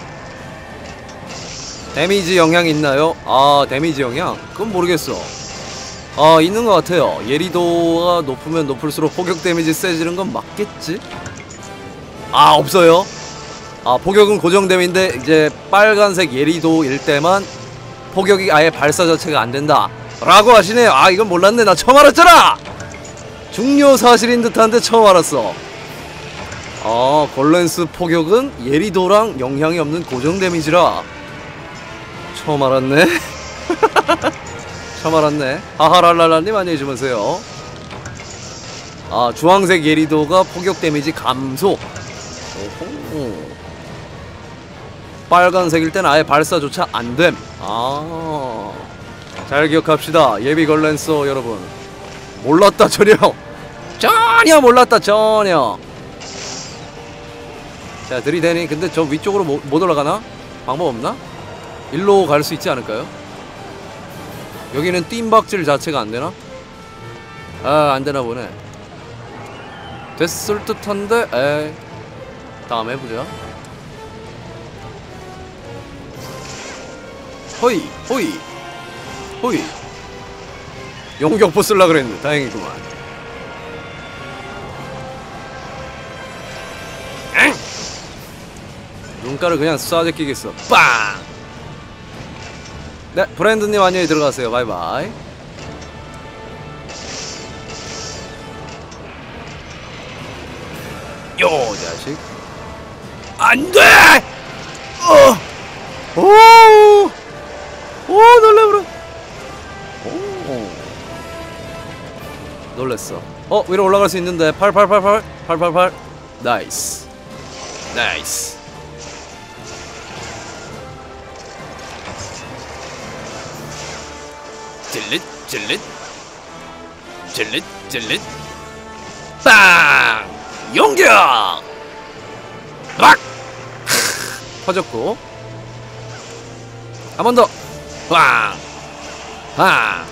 데미지 영향 있나요? 아, 데미지 영향? 그건 모르겠어. 아, 있는 것 같아요. 예리도가 높으면 높을수록 포격 데미지 세지는 건 맞겠지? 아, 없어요? 아, 포격은 고정됨인데 이제 빨간색 예리도일 때만 포격이 아예 발사 자체가 안 된다. 라고 하시네요. 아 이건 몰랐네. 나 처음 알았잖아. 중요 사실인 듯한데 처음 알았어. 아 걸렌스 포격은 예리도랑 영향이 없는 고정 데미지라. 처음 알았네. 처음 알았네. 하하랄랄라님 안녕히 주무세요. 아 주황색 예리도가 포격 데미지 감소. 오호. 빨간색일 땐 아예 발사조차 안됨. 아 잘 기억합시다. 예비 걸렌서 여러분. 몰랐다 전혀. 전혀 몰랐다 전혀. 자 들이대니. 근데 저 위쪽으로 못, 못 올라가나? 방법 없나? 일로 갈 수 있지 않을까요? 여기는 뜀박질 자체가 안되나? 아 안되나 보네. 됐을 듯한데. 에이 다음에 해보자. 호이 호이 호이. 용격포 쓸라 그랬는데 다행이구만. 엥! 눈가를 그냥 쏴제 끼겠어. 빵! 네 브랜드님 안녕히 들어가세요. 바이바이. 요 자식 안돼! 어! 오! 오 놀래버려. 오 놀랬어. 어 위로 올라갈 수 있는데. 팔팔팔팔 팔팔팔. 나이스 나이스. 찔릿 찔릿 찔릿 찔릿 빵! 용격! 막! 터졌고 한 번 더. 빵! 빵!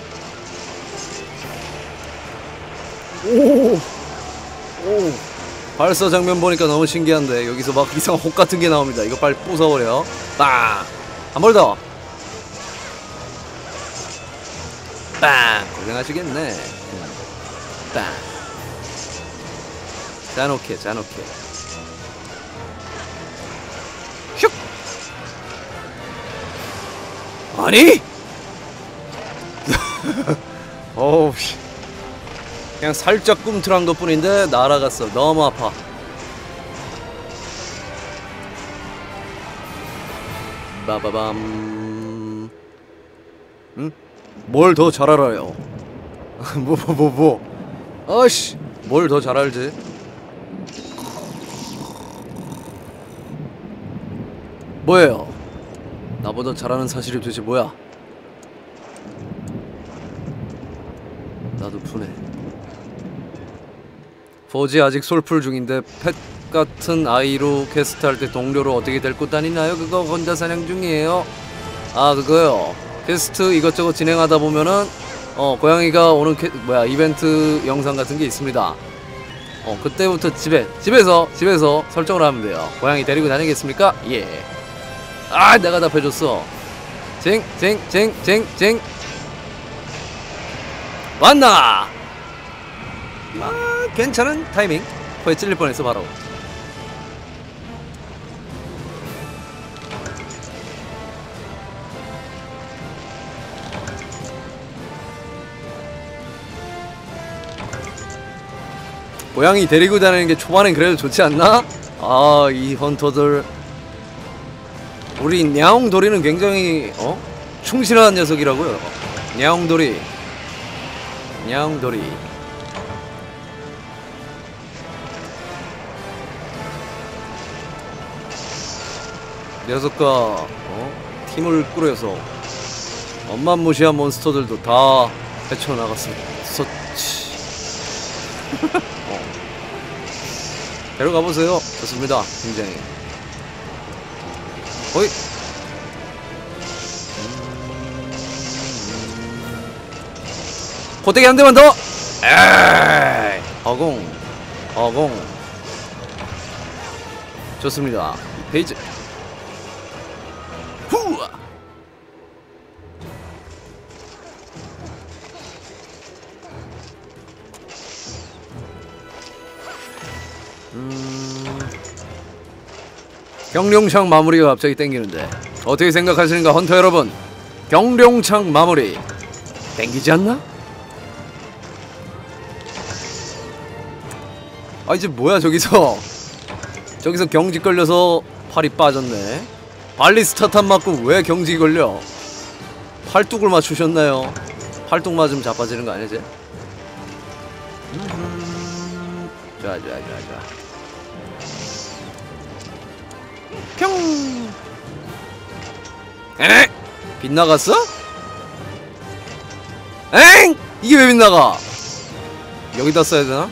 오! 오! 발사 장면 보니까 너무 신기한데 여기서 막 이상한 혹 같은 게 나옵니다. 이거 빨리 부숴버려. 빵! 한 번 더. 빵! 고생하시겠네. 빵! 짜놓게 짜놓게. 슉! 아니? 어우 씨. 그냥 살짝 꿈틀한 것 뿐인데 날아갔어. 너무 아파. 빠바밤. 응? 뭘 더 잘 알아요? 뭐 뭐 뭐 뭐. 아씨 뭘 더 잘 알지? 뭐예요? 나보다 잘하는 사실이 도대체 뭐야? 나도 푸네. 포지 아직 솔풀 중인데 펫 같은 아이로 캐스트 할 때 동료로 어떻게 데리고 다니나요? 그거 혼자 사냥 중이에요. 아 그거요. 캐스트 이것저것 진행하다 보면은 어 고양이가 오는 캐, 뭐야 이벤트 영상 같은 게 있습니다. 어 그때부터 집에 집에서 집에서 설정을 하면 돼요. 고양이 데리고 다니겠습니까? 예. 아 내가 답해줬어. 쟁쟁쟁쟁쟁 왔나? 아 괜찮은 타이밍. 거의 찔릴 뻔했어 바로. 고양이 데리고 다니는 게 초반엔 그래도 좋지 않나? 아 이 헌터들. 우리 냐옹도리는 굉장히 어? 충실한 녀석이라고요. 냐옹도리 냐옹도리. 녀석과 어? 팀을 꾸려서 엄만무시한 몬스터들도 다 헤쳐나갔습니다. 서치. 어. 데려가보세요. 좋습니다. 굉장히. 어이. 고데기 한 대만 더. 에이. 허공. 허공. 좋습니다. 페이지. 후. 음. 경룡창 마무리가 갑자기 땡기는데 어떻게 생각하시는가 헌터 여러분? 경룡창 마무리 땡기지 않나? 아 이제 뭐야 저기서 저기서 경직 걸려서 팔이 빠졌네. 발리스타탄 맞고 왜 경직이 걸려? 팔뚝을 맞추셨나요? 팔뚝 맞으면 자빠지는 거 아니야 쟤? 좋아 좋아 좋아 좋아. 평. 에? 빗나갔어? 엥! 이게 왜 빗나가? 여기다 써야 되나?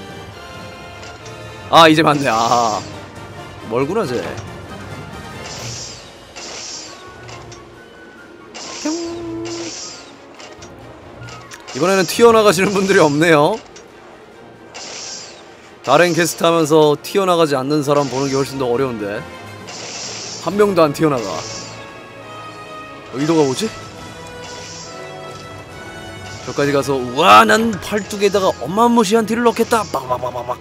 아 이제 맞네. 아 멀구나 쟤. 평. 이번에는 튀어나가시는 분들이 없네요. 다른 게스트 하면서 튀어나가지 않는 사람 보는 게 훨씬 더 어려운데 한 명도 안 튀어나가. 의도가 뭐지? 저까지 가서 우와 난 팔뚝에다가 어마무시한 티를 넣겠다 빠바바바박.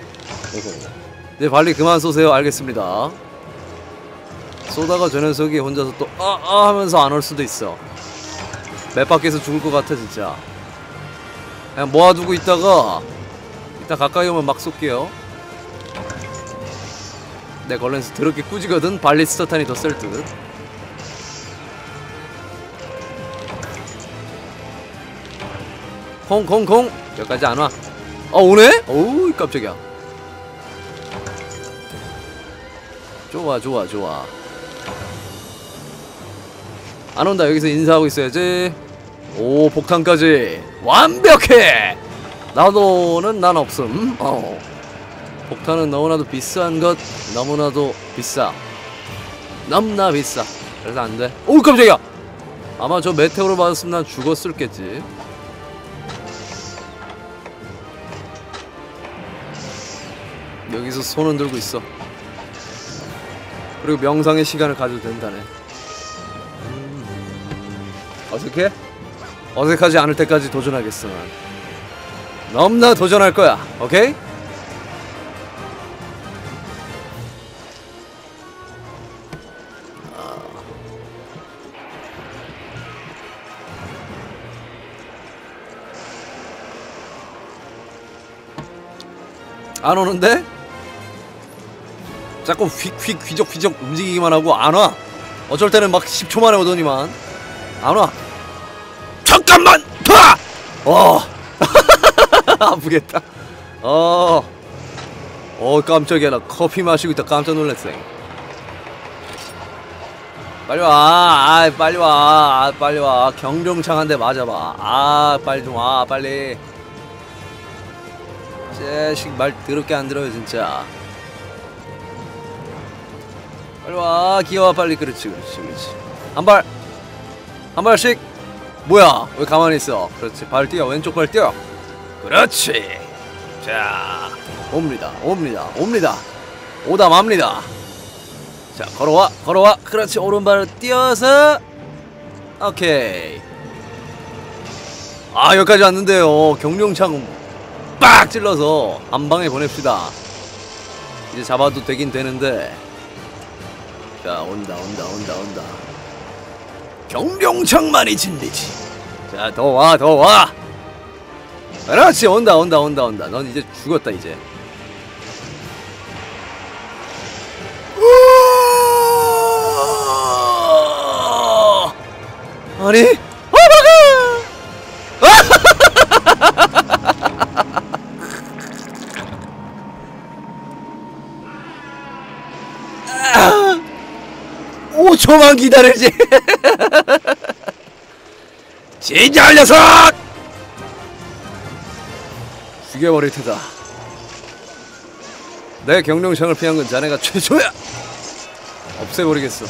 네 빨리 그만 쏘세요. 알겠습니다. 쏘다가 저 녀석이 혼자서 또 아아 하면서 안 올 수도 있어. 맵 밖에서 죽을 것 같아 진짜. 그냥 모아두고 있다가 이따 가까이 오면 막 쏠게요. 내 걸렌스 더럽게 꾸지거든. 발리스타탄이 더 쓸 듯. 콩콩콩. 여기까지 안 와. 어 오네? 어우 깜짝이야. 좋아 좋아 좋아. 안 온다. 여기서 인사하고 있어야지. 오 폭탄까지 완벽해. 나도는 난 없음. 어. 폭탄은 너무나도 비싼 것. 너무나도 비싸. 넘나 비싸. 그래서 안돼. 오 깜짝이야. 아마 저 메테오를 맞았으면 난 죽었을겠지. 여기서 손은 들고 있어. 그리고 명상의 시간을 가져도 된다네. 음... 어색해? 어색하지 않을 때까지 도전하겠어. 난. 넘나 도전할 거야. 오케이? 안 오는데? 자꾸 휙휙 휘적휘적 움직이기만 하고 안 와. 어쩔 때는 막 십 초 만에 오더니만 안 와. 잠깐만! 봐! 어. 아프겠다. 어. 어 깜짝이야. 나 커피 마시고 있다 깜짝 놀랐어. 빨리 와. 아 빨리 와. 아, 빨리 와. 경종창 한 대 맞아봐. 아 빨리 좀 와. 빨리. 자식 말 더럽게 안 들어요 진짜. 빨리 와. 기어와 빨리. 그렇지 그렇지 그렇지. 한 발. 한 발씩. 뭐야 왜 가만히 있어. 그렇지 발 뛰어. 왼쪽 발 뛰어. 그렇지. 자 옵니다 옵니다 옵니다. 오다 맙니다. 자 걸어와 걸어와. 그렇지 오른발을 띄어서. 오케이. 아 여기까지 왔는데요. 경룡창 빡 찔러서 한방에 보냅시다. 이제 잡아도 되긴 되는데. 자 온다 온다 온다 온다. 경룡창만이 진리지. 자 더 와 더 와. 그렇지 온다 온다 온다 온다. 넌 이제 죽었다 이제. 아니 오 초만 기다리지. 진짜 녀석! 죽여버릴 테다. 내 경룡창을 피한 건 자네가 최초야. 없애버리겠어.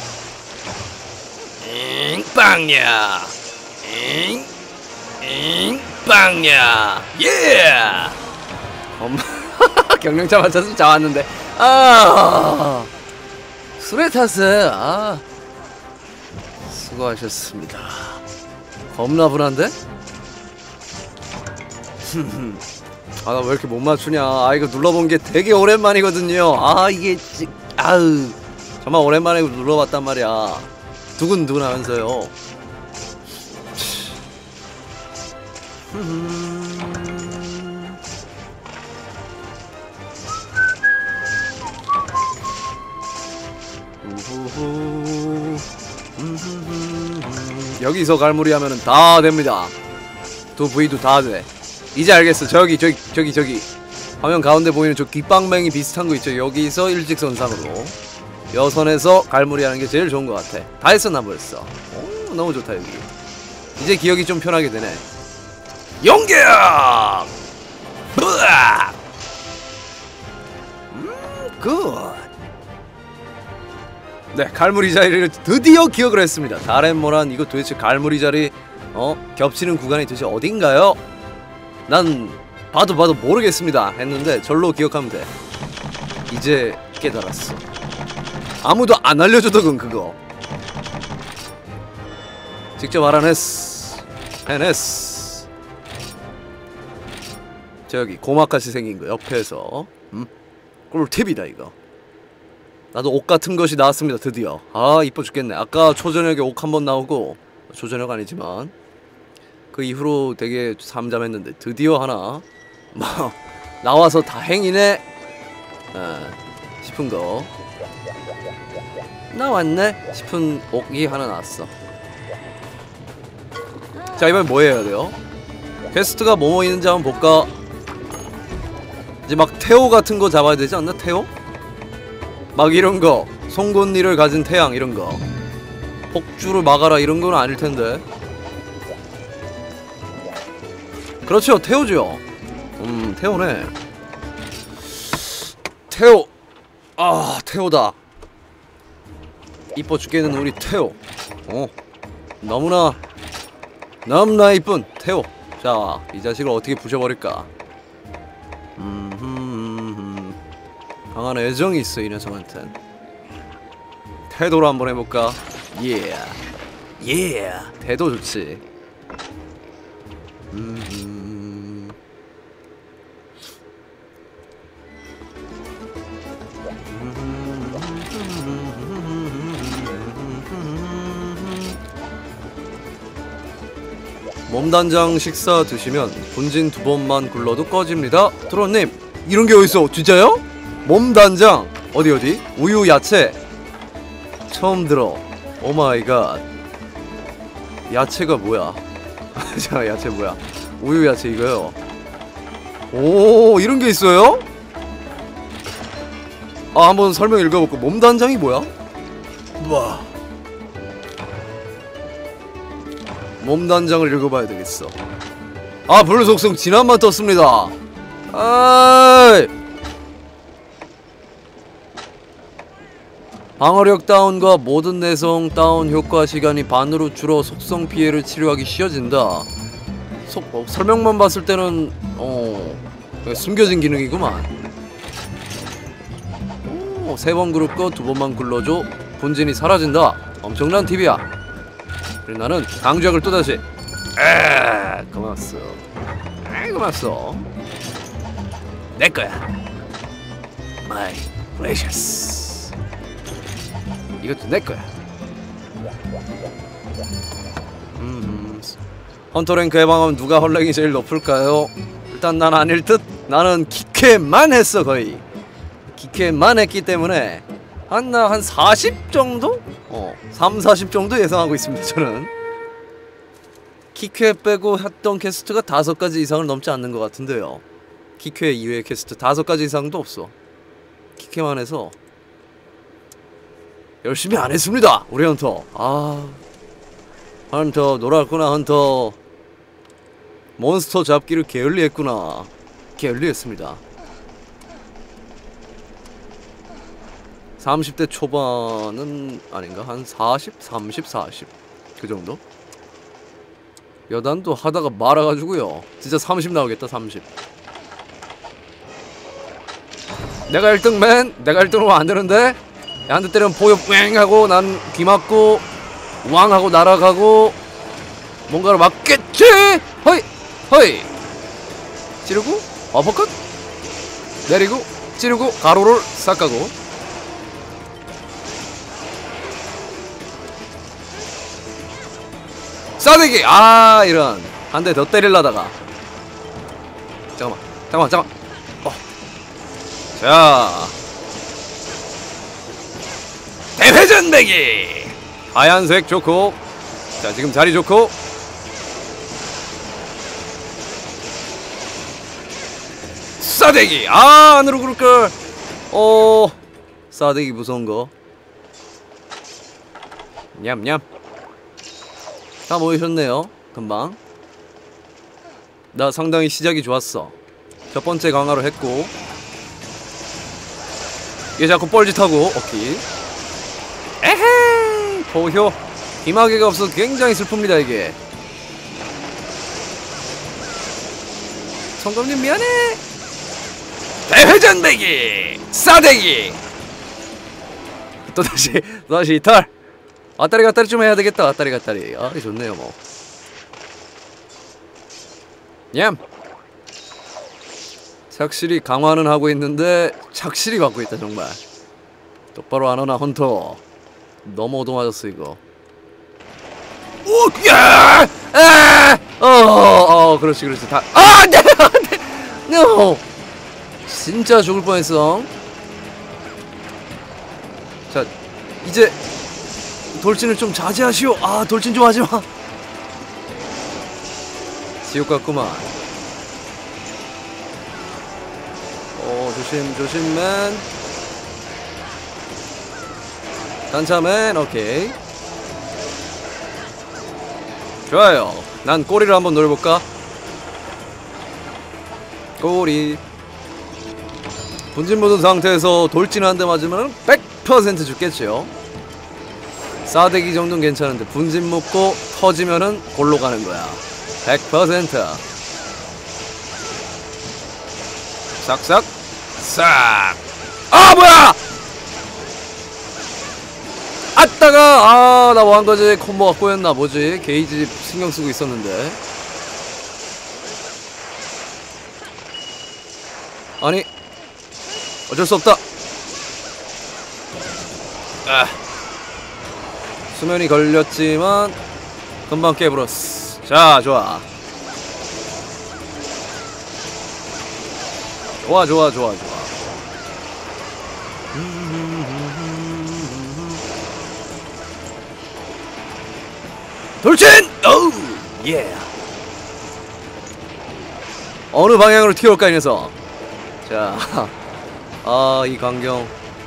잉 빵야. 잉. 잉 빵야. 예. 엄마 경룡창 맞췄으면 잡았는데. 아. 술에 탔어. 아. 수고하셨습니다. 겁나 불안데? 아 나 왜 이렇게 못 맞추냐. 아 이거 눌러본 게 되게 오랜만이거든요. 아 이게 지, 아으 정말 오랜만에 눌러봤단 말이야. 두근두근 하면서요. 여기서 갈무리 하면은 다 됩니다. 두 부위도 다 돼. 이제 알겠어. 저기 저기 저기 저기 화면 가운데 보이는 저 귓방맹이 비슷한 거 있죠. 여기서 일직선상으로 여선에서 갈무리 하는 게 제일 좋은 것 같아. 다 했었나 벌써. 오, 너무 좋다 여기. 이제 기억이 좀 편하게 되네. 용격! 으악! 음, 굿. 네, 갈무리 자리를 드디어 기억을 했습니다. 다렌모란 이거 도대체 갈무리 자리 어? 겹치는 구간이 도대체 어딘가요? 난 봐도 봐도 모르겠습니다 했는데 절로 기억하면 돼. 이제 깨달았어. 아무도 안 알려주더군 그거. 직접 알아냈어. 해냈어. 저기 고막같이 생긴 거 옆에서 음? 꿀팁이다 이거. 나도 옥 같은 것이 나왔습니다 드디어. 아 이뻐 죽겠네. 아까 초저녁에 옥 한번 나오고, 초저녁 아니지만 그 이후로 되게 잠잠했는데 드디어 하나 뭐 나와서 다행이네 아, 싶은 거 나왔네 싶은 옥이 하나 나왔어. 자 이번엔 뭐 해야 돼요? 퀘스트가 뭐뭐 있는지 한번 볼까? 이제 막 태오 같은 거 잡아야 되지 않나? 태오? 막 이런거 송곳니를 가진 태양 이런거 폭주를 막아라 이런건 아닐텐데. 그렇죠 태오죠. 음 태오네. 태오. 아 태오다. 이뻐 죽겠는 우리 태오. 어 너무나 너무나 이쁜 태오. 자 이 자식을 어떻게 부셔버릴까. 음 강한 애정이 있어 이 녀석한텐. 태도로 한번 해볼까? 예. 예. 태도 좋지. 음. 몸단장 식사 드시면 본진 두 번만 굴러도 꺼집니다. 트롯님 이런 게 어딨어? 진짜요? 몸단장 어디 어디? 우유 야채 처음 들어. 오마이갓. 야채가 뭐야? 자 야채 뭐야? 우유 야채 이거요. 오 이런 게 있어요? 아 한번 설명 읽어볼까? 몸단장이 뭐야? 와 몸단장을 읽어봐야 되겠어. 아 불속성 진화만 떴습니다. 아이 방어력 다운과 모든 내성 다운 효과 시간이 반으로 줄어 속성 피해를 치료하기 쉬워진다. 속, 어, 설명만 봤을 때는 어 숨겨진 기능이구만. 세 번 굴고 두 번만 굴러줘 본진이 사라진다. 엄청난 팁이야. 그리고 나는 강조약을 또다시. 에 고맙소. 에 고맙소. 내 거야. My precious. 이것도 내 거야. 음, 헌터 랭크 해방하면 누가 헐랭이 제일 높을까요? 일단 난 아닐 듯. 나는 기캐만 했어 거의. 기캐만 했기 때문에 한 나 한 사십 정도? 어, 삼, 사십 정도 예상하고 있습니다 저는. 키퀘 빼고 했던 퀘스트가 다섯 가지 이상을 넘지 않는 것 같은데요. 키퀘 이외의 퀘스트 다섯 가지 이상도 없어. 키퀘만 해서 열심히 안 했습니다 우리 헌터. 아 헌터 놀았구나. 헌터 몬스터 잡기를 게을리했구나. 게을리했습니다. 삼십 대 초반은 아닌가? 한 사십? 삼십? 사십? 그 정도? 여단도 하다가 말아가지고요 진짜 삼십 나오겠다. 삼십. 내가 일 등 맨! 내가 일 등으로 안되는데? 한 대 때리면 보여 뺑 하고 난 귀 맞고 왕 하고 날아가고 뭔가를 맞겠지? 허이! 허이! 찌르고 어퍼컷! 내리고 찌르고 가로를 싹 가고. 싸대기! 아 이런 한 대 더 때리려다가. 잠깐만 잠깐만 잠깐만. 어. 자, 대회전배기. 하얀색 좋고. 자, 지금 자리 좋고. 싸대기. 아, 안으로 그럴걸. 어, 싸대기 무서운거. 냠냠. 다 모이셨네요. 금방. 나 상당히 시작이 좋았어. 첫 번째 강화로 했고. 얘 자꾸 뻘짓하고. 오케이. 에헤이. 포효. 기마개가 없어서 굉장히 슬픕니다 이게. 성검님 미안해. 대회전배기. 싸대기. 또다시 또다시 이탈. 왔다리 갔다리 좀 해야 되겠다. 왔다리 갔다리. 아, 좋네요 뭐. 냠. 착실히 강화는 하고 있는데 착실히 갖고 있다 정말. 똑바로 안 오나 헌터. 너무 오동맞았어 이거. 오, 야! 아! 어, 어, 그렇지, 그렇지. 다. 아, 안돼, 안돼. No. 진짜 죽을 뻔했어. 자, 이제 돌진을 좀 자제하시오. 아, 돌진 좀 하지 마. 지옥 같구만. 어, 조심, 조심맨. 단차맨, 오케이. 좋아요. 난 꼬리를 한번 노려볼까? 꼬리. 분진 묻은 상태에서 돌진 한 대 맞으면 백 퍼센트 죽겠죠. 싸대기 정도는 괜찮은데 분진 묻고 터지면은 골로 가는 거야. 백 퍼센트. 싹싹 싹. 아, 뭐야! 아따가. 아, 나 뭐 한 거지? 콤보가 꼬였나 뭐지? 게이지 신경 쓰고 있었는데. 아니, 어쩔 수 없다. 아, 수면이 걸렸지만 금방 깨버렸어. 자, 좋아. 좋아, 좋아, 좋아, 좋아. 돌진! 오우! 예! 어느 방향으로 튀어올까, 이 녀석? 자, 아, 이 광경.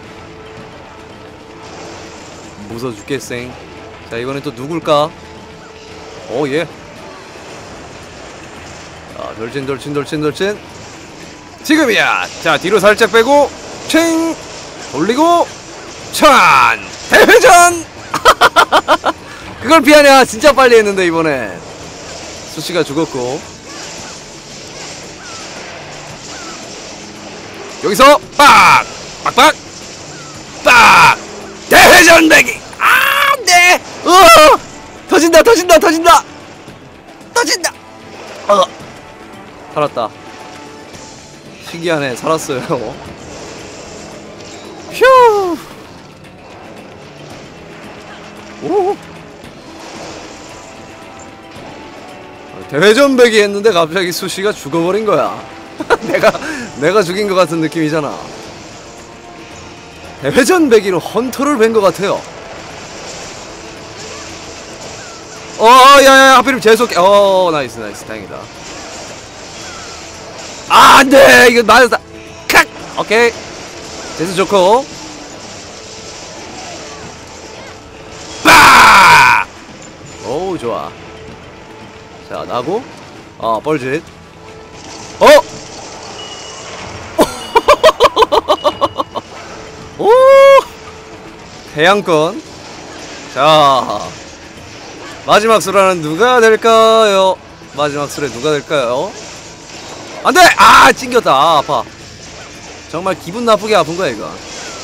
무서워 죽겠생. 자, 이번엔 또 누굴까? 오, 예. 자, 돌진, 돌진, 돌진, 돌진. 지금이야! 자, 뒤로 살짝 빼고, 칭! 돌리고, 찬! 대회전! 그걸 피하냐? 진짜 빨리 했는데 이번에 수씨가 죽었고. 여기서 빡! 빡빡! 빡! 대회전배기! 아, 네! 어! 터진다, 터진다, 터진다! 터진다! 어! 살았다. 신기하네, 살았어요. 휴! 오! 대회전배기 했는데 갑자기 수시가 죽어버린 거야. 내가 내가 죽인 것 같은 느낌이잖아. 대회전배기로 헌터를 뵌 것 같아요. 어, 야야, 하필이면 재수없게. 어, 나이스, 나이스, 다행이다. 아, 안돼, 이거 맞았다. 칵. 오케이. 재수 좋고. 빠. 오, 좋아. 자, 나고. 아, 뻘짓. 어! 오! 태양권. 자, 마지막 수라는 누가 될까요? 마지막 수레 누가 될까요? 안돼! 아, 찡겼다. 아, 아파. 정말 기분 나쁘게 아픈 거야 이거.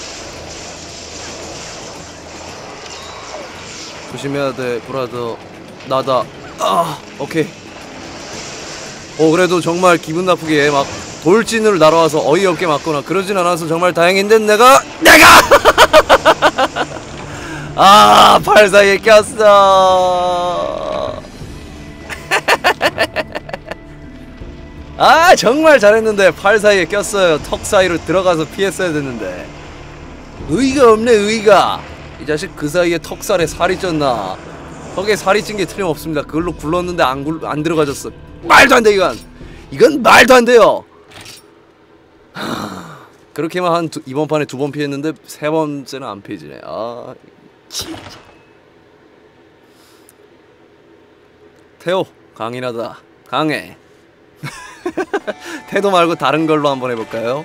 조심해야 돼, 브라더. 나다. 아, 오케이. 오, 그래도 정말 기분 나쁘게 막 돌진으로 날아와서 어이없게 맞거나 그러진 않아서 정말 다행인데 내가 내가 아, 팔 사이에 꼈어. 아 정말 잘했는데 팔 사이에 꼈어요. 턱 사이로 들어가서 피했어야 됐는데. 의의가 없네 의의가. 이 자식 그 사이에 턱살에 살이 쪘나. 턱에 살이 찐 게 틀림없습니다. 그걸로 굴렀는데 안, 굴, 안 들어가졌어. 말도 안 돼 이건. 이건 말도 안 돼요. 하... 그렇게만 한 두, 이번 판에 두 번 피했는데 세 번째는 안 피해지네. 아 진짜. 태호 강인하다. 강해. 태도 말고 다른 걸로 한번 해볼까요?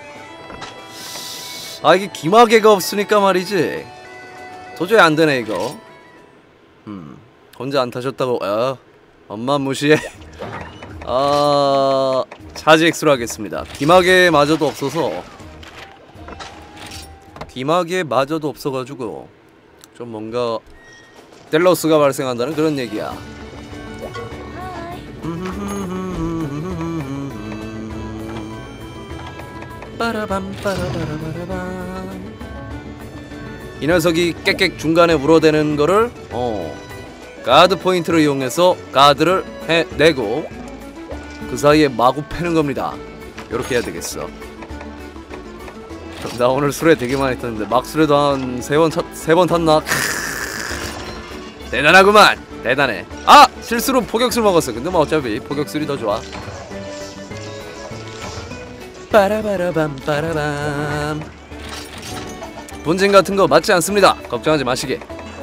아 이게 기마개가 없으니까 말이지 도저히 안되네 이거. 음 혼자 안 타셨다고. 아 엄마 무시해. 아 차지 액수로 하겠습니다. 기마개마저도 없어서 기마개마저도 없어가지고 좀 뭔가 델러스가 발생한다는 그런 얘기야. 이 녀석이 깨깨 중간에 울어대는 거를 어 가드 포인트를 이용해서 가드를 해내고 그 사이에 마구 패는 겁니다. 요렇게 해야 되겠어. 나 오늘 술에 되게 많이 탔는데 막술에도 한 세 번 세 번 탔나? 대단하구만. 대단해. 아! 실수로 포격술 먹었어. 근데 뭐 어차피 포격술이 더 좋아. 빠라바라밤 빠라밤. 본진 같은 거 맞지 않습니다. 걱정하지 마시게.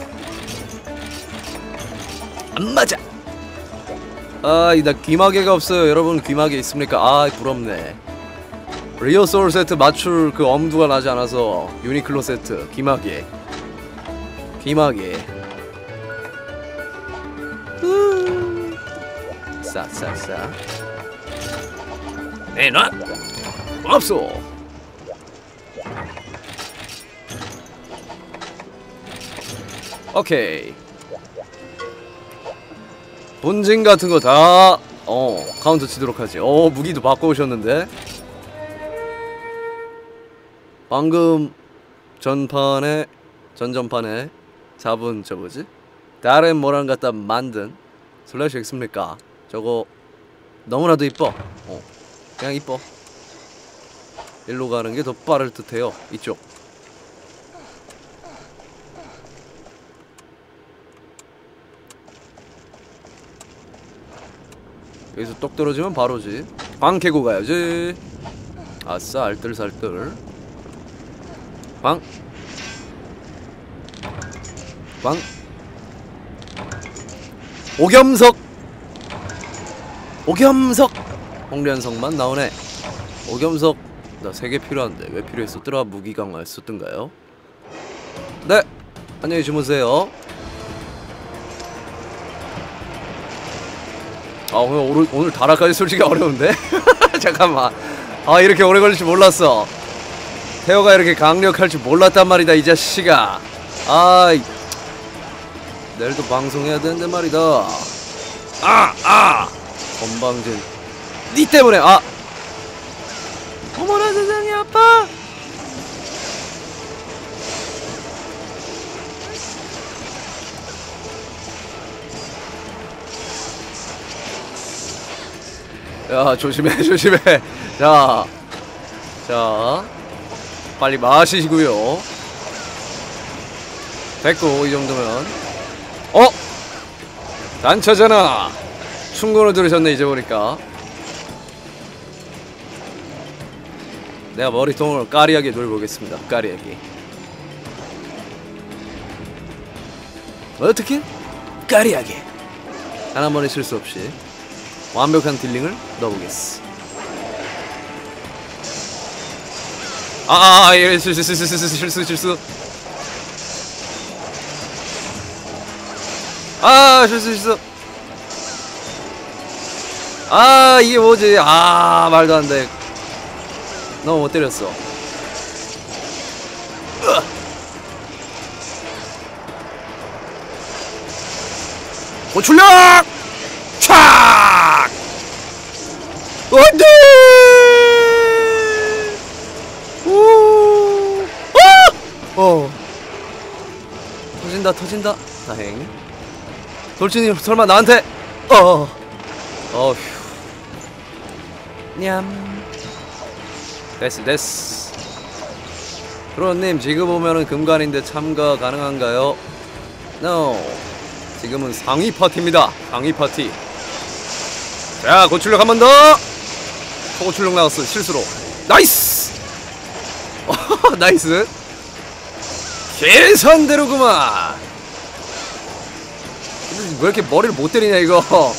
안 맞아. 아, 나 귀마개가 없어요. 여러분 귀마개 있습니까? 아, 부럽네. 리오 소울 세트 맞출 그 엄두가 나지 않아서 유니클로 세트 귀마개. 귀마개. 싸싸싸. 내놔. 없어. 오케이. 본진 같은 거 다 어 카운트 치도록 하지. 어 무기도 바꿔오셨는데 방금 전판에 전전판에 잡은 저거지? 다른 뭐랑 갖다 만든 슬래시 엑스입니까? 저거 너무나도 이뻐. 어 그냥 이뻐. 일로 가는 게 더 빠를 듯해요. 이쪽. 여기서 똑 떨어지면 바로지. 광 캐고 가야지. 아싸 알뜰살뜰. 광. 광. 오겸석. 오겸석. 홍련석만 나오네. 오겸석 나 세 개 필요한데 왜 필요했었더라? 무기 강화했었던가요? 네! 안녕히 주무세요. 아 오늘, 오늘, 오늘 다라까지 솔직히 어려운데? 잠깐만. 아 이렇게 오래 걸릴 줄 몰랐어. 태호가 이렇게 강력할 줄 몰랐단 말이다 이 자식아. 아 내일도 방송해야 되는데 말이다. 아! 아! 건방진 니 때문에. 아! 어머나 세상에 아파. 야 조심해 조심해. 자, 자 빨리 마시시고요. 됐고 이 정도면. 어? 단차잖아. 충고를 들으셨네 이제 보니까. 내가 머리통을 까리하게 돌보겠습니다. 까리하게. 어떻게? 까리하게. 단 한 번의 실수 없이 완벽한 딜링을 넣어보겠어. 아아아 예, 실수 실수 실수 실수 실수. 아 실수 실수. 아 이게 뭐지? 아 말도 안 돼. 너무 못 때렸어. 고출력! 촥! 안돼! 오! 아! 어. 터진다 터진다. 다행. 돌진이 설마 나한테? 어. 어휴. 냠. 됐어 됐어. 프로님 지금 오면은 금관인데 참가 가능한가요? No. 지금은 상위 파티입니다. 상위 파티. 자, 고출력 한 번 더. 고출력 나왔어. 실수로. 나이스. 나이스. 계산대로구만. 근데 왜 이렇게 머리를 못 때리냐 이거.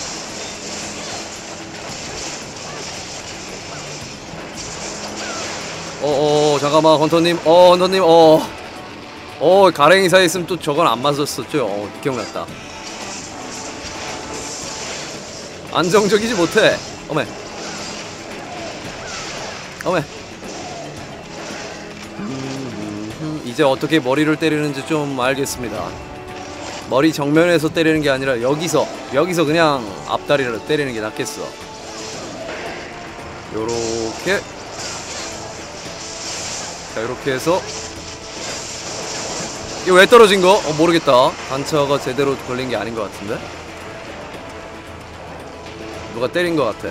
어어 잠깐만 헌터님. 어 헌터님. 어. 어 가랭이 사이에 있으면 또 저건 안 맞았었죠. 어 기억났다. 안정적이지 못해. 어메 어메. 음, 이제 어떻게 머리를 때리는지 좀 알겠습니다. 머리 정면에서 때리는 게 아니라 여기서 여기서 그냥 앞다리를 때리는 게 낫겠어. 요렇게. 자 요렇게 해서. 이거 왜 떨어진 거? 어 모르겠다. 단차가 제대로 걸린 게 아닌 것 같은데? 누가 때린 것 같아.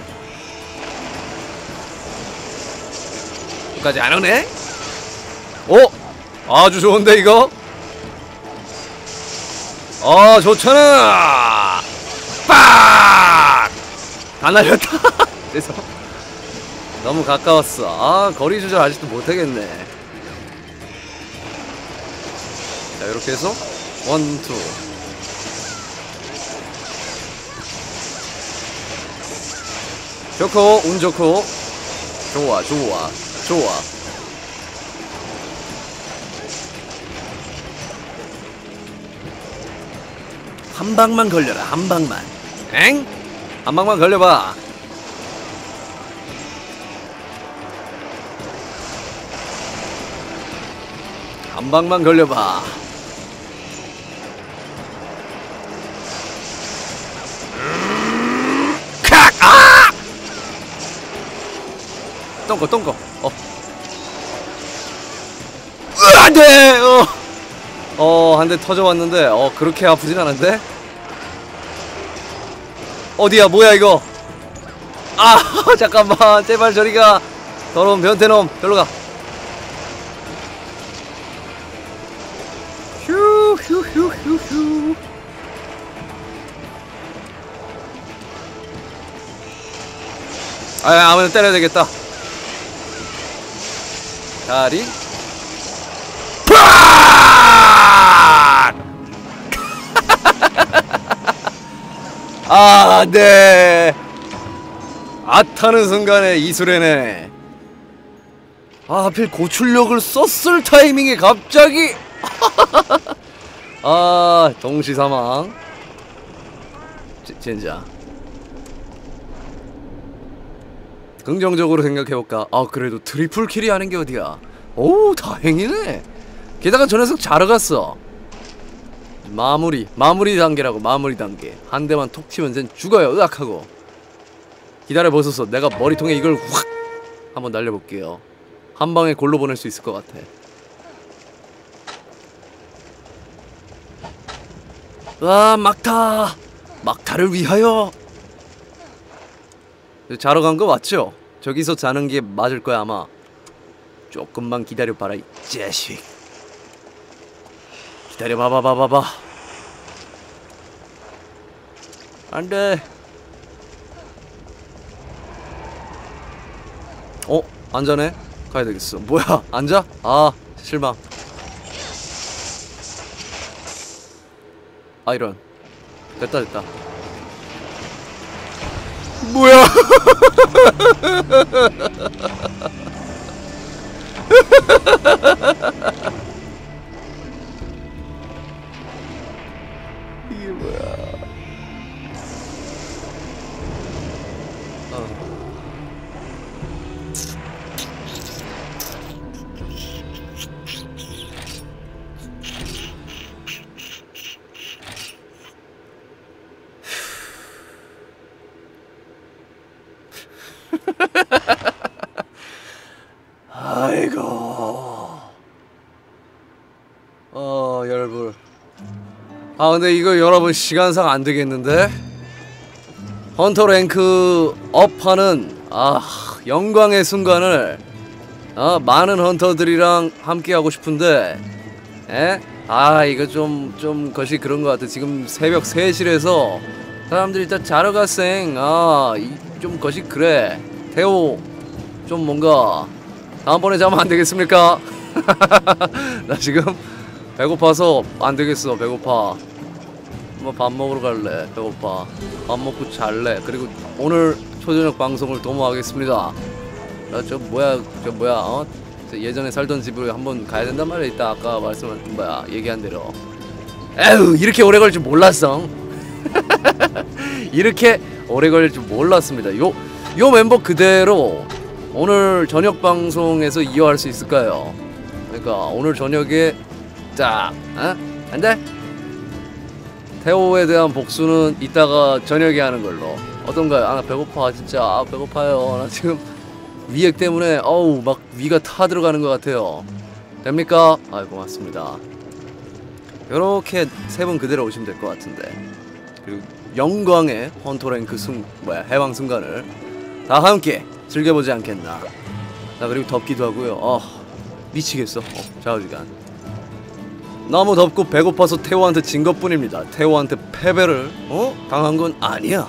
여기까지 안 오네? 오! 아주 좋은데 이거? 아 좋잖아! 빡! 다 날렸다. 그래서 너무 가까웠어. 아 거리 조절 아직도 못하겠네. 자 이렇게 해서 원, 투. 좋고 운 좋고. 좋아 좋아 좋아. 한 방만 걸려라. 한 방만. 엥? 한 방만 걸려봐. 한 방만 걸려봐. 음, 칵! 아! 똥거 똥거. 어. 으, 안 돼! 어. 어, 한 대 터져왔는데, 어, 그렇게 아프진 않은데? 어디야, 뭐야, 이거? 아, 잠깐만, 제발 저리가. 더러운 변태놈, 별로 가. 휴, 휴, 휴, 휴, 휴. 아, 아무나 때려야 되겠다. 다리. 아, 네. 아타는 순간에 이수레네. 아, 하필 고출력을 썼을 타이밍에 갑자기. 아, 동시사망. 진짜. 긍정적으로 생각해볼까? 아, 그래도 트리플 킬이 하는 게 어디야? 오, 다행이네. 게다가 저 녀석 잘 갔어. 마무리, 마무리 단계라고. 마무리 단계. 한 대만 톡 튀면 쟨 죽어요. 으악하고. 기다려보소서. 내가 머리통에 이걸 확 한번 날려볼게요. 한 방에 골로 보낼 수 있을 것 같아. 와, 막타. 막타를 위하여. 자러 간 거 맞죠? 저기서 자는 게 맞을 거야 아마. 조금만 기다려봐라 이 자식. 기다려봐봐봐봐봐. 안돼. 어? 안 자네? 가야 되겠어. 뭐야? 안 자? 아 실망. 아 이런. 됐다 됐다. 뭐야? 이게 뭐야? 어. 아이고. 어, 열불. 아, 근데 이거 여러분 시간상 안 되겠는데? 헌터 랭크 업하는, 아, 영광의 순간을 어, 많은 헌터들이랑 함께 하고 싶은데, 에? 아 이거 좀 좀 것이 그런 것 같아. 지금 새벽 세 시라서 사람들이 다 자러 갔생. 아좀 것이 그래. 태호 좀 뭔가 다음번에 자면 안 되겠습니까? 나 지금 배고파서 안 되겠어. 배고파. 뭐 밥 먹으러 갈래. 배고파. 밥 먹고 잘래. 그리고 오늘 초저녁 방송을 도모하겠습니다. 나 저 뭐야 저 뭐야 어? 저 예전에 살던 집으로 한번 가야 된단 말이야. 이따 아까 말씀한 뭐야 얘기한 대로. 에휴 이렇게 오래 걸릴 줄 몰랐어. 이렇게 오래 걸릴 줄 몰랐습니다. 요 요 멤버 그대로 오늘 저녁 방송에서 이어할 수 있을까요? 그러니까 오늘 저녁에 자, 어? 안 돼? 태호에 대한 복수는 이따가 저녁에 하는 걸로. 어떤가요? 아 나 배고파 진짜. 아 배고파요. 나 지금 위액 때문에 어우 막 위가 타 들어가는 것 같아요. 됩니까? 아 고맙습니다. 요렇게 세 분 그대로 오시면 될 것 같은데. 그리고 영광의 헌터랭크 순 뭐야 해방 순간을 다 함께 즐겨보지 않겠나. 자 그리고 덥기도 하고요. 어 미치겠어. 어, 좌우지간 너무 덥고 배고파서 태호한테 진 것뿐입니다. 태호한테 패배를 어? 당한 건 아니야.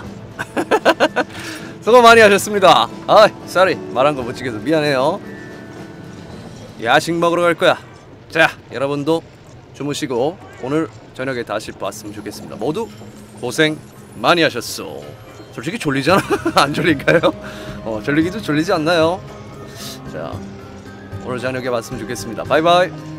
수고 많이 하셨습니다. 아, 쏘리 말한 거 못 지켜서 미안해요. 야식 먹으러 갈 거야. 자, 여러분도 주무시고 오늘 저녁에 다시 봤으면 좋겠습니다. 모두 고생 많이 하셨어. 솔직히 졸리잖아. 안 졸릴까요? 어, 졸리기도 졸리지 않나요? 자, 오늘 저녁에 봤으면 좋겠습니다. 바이바이.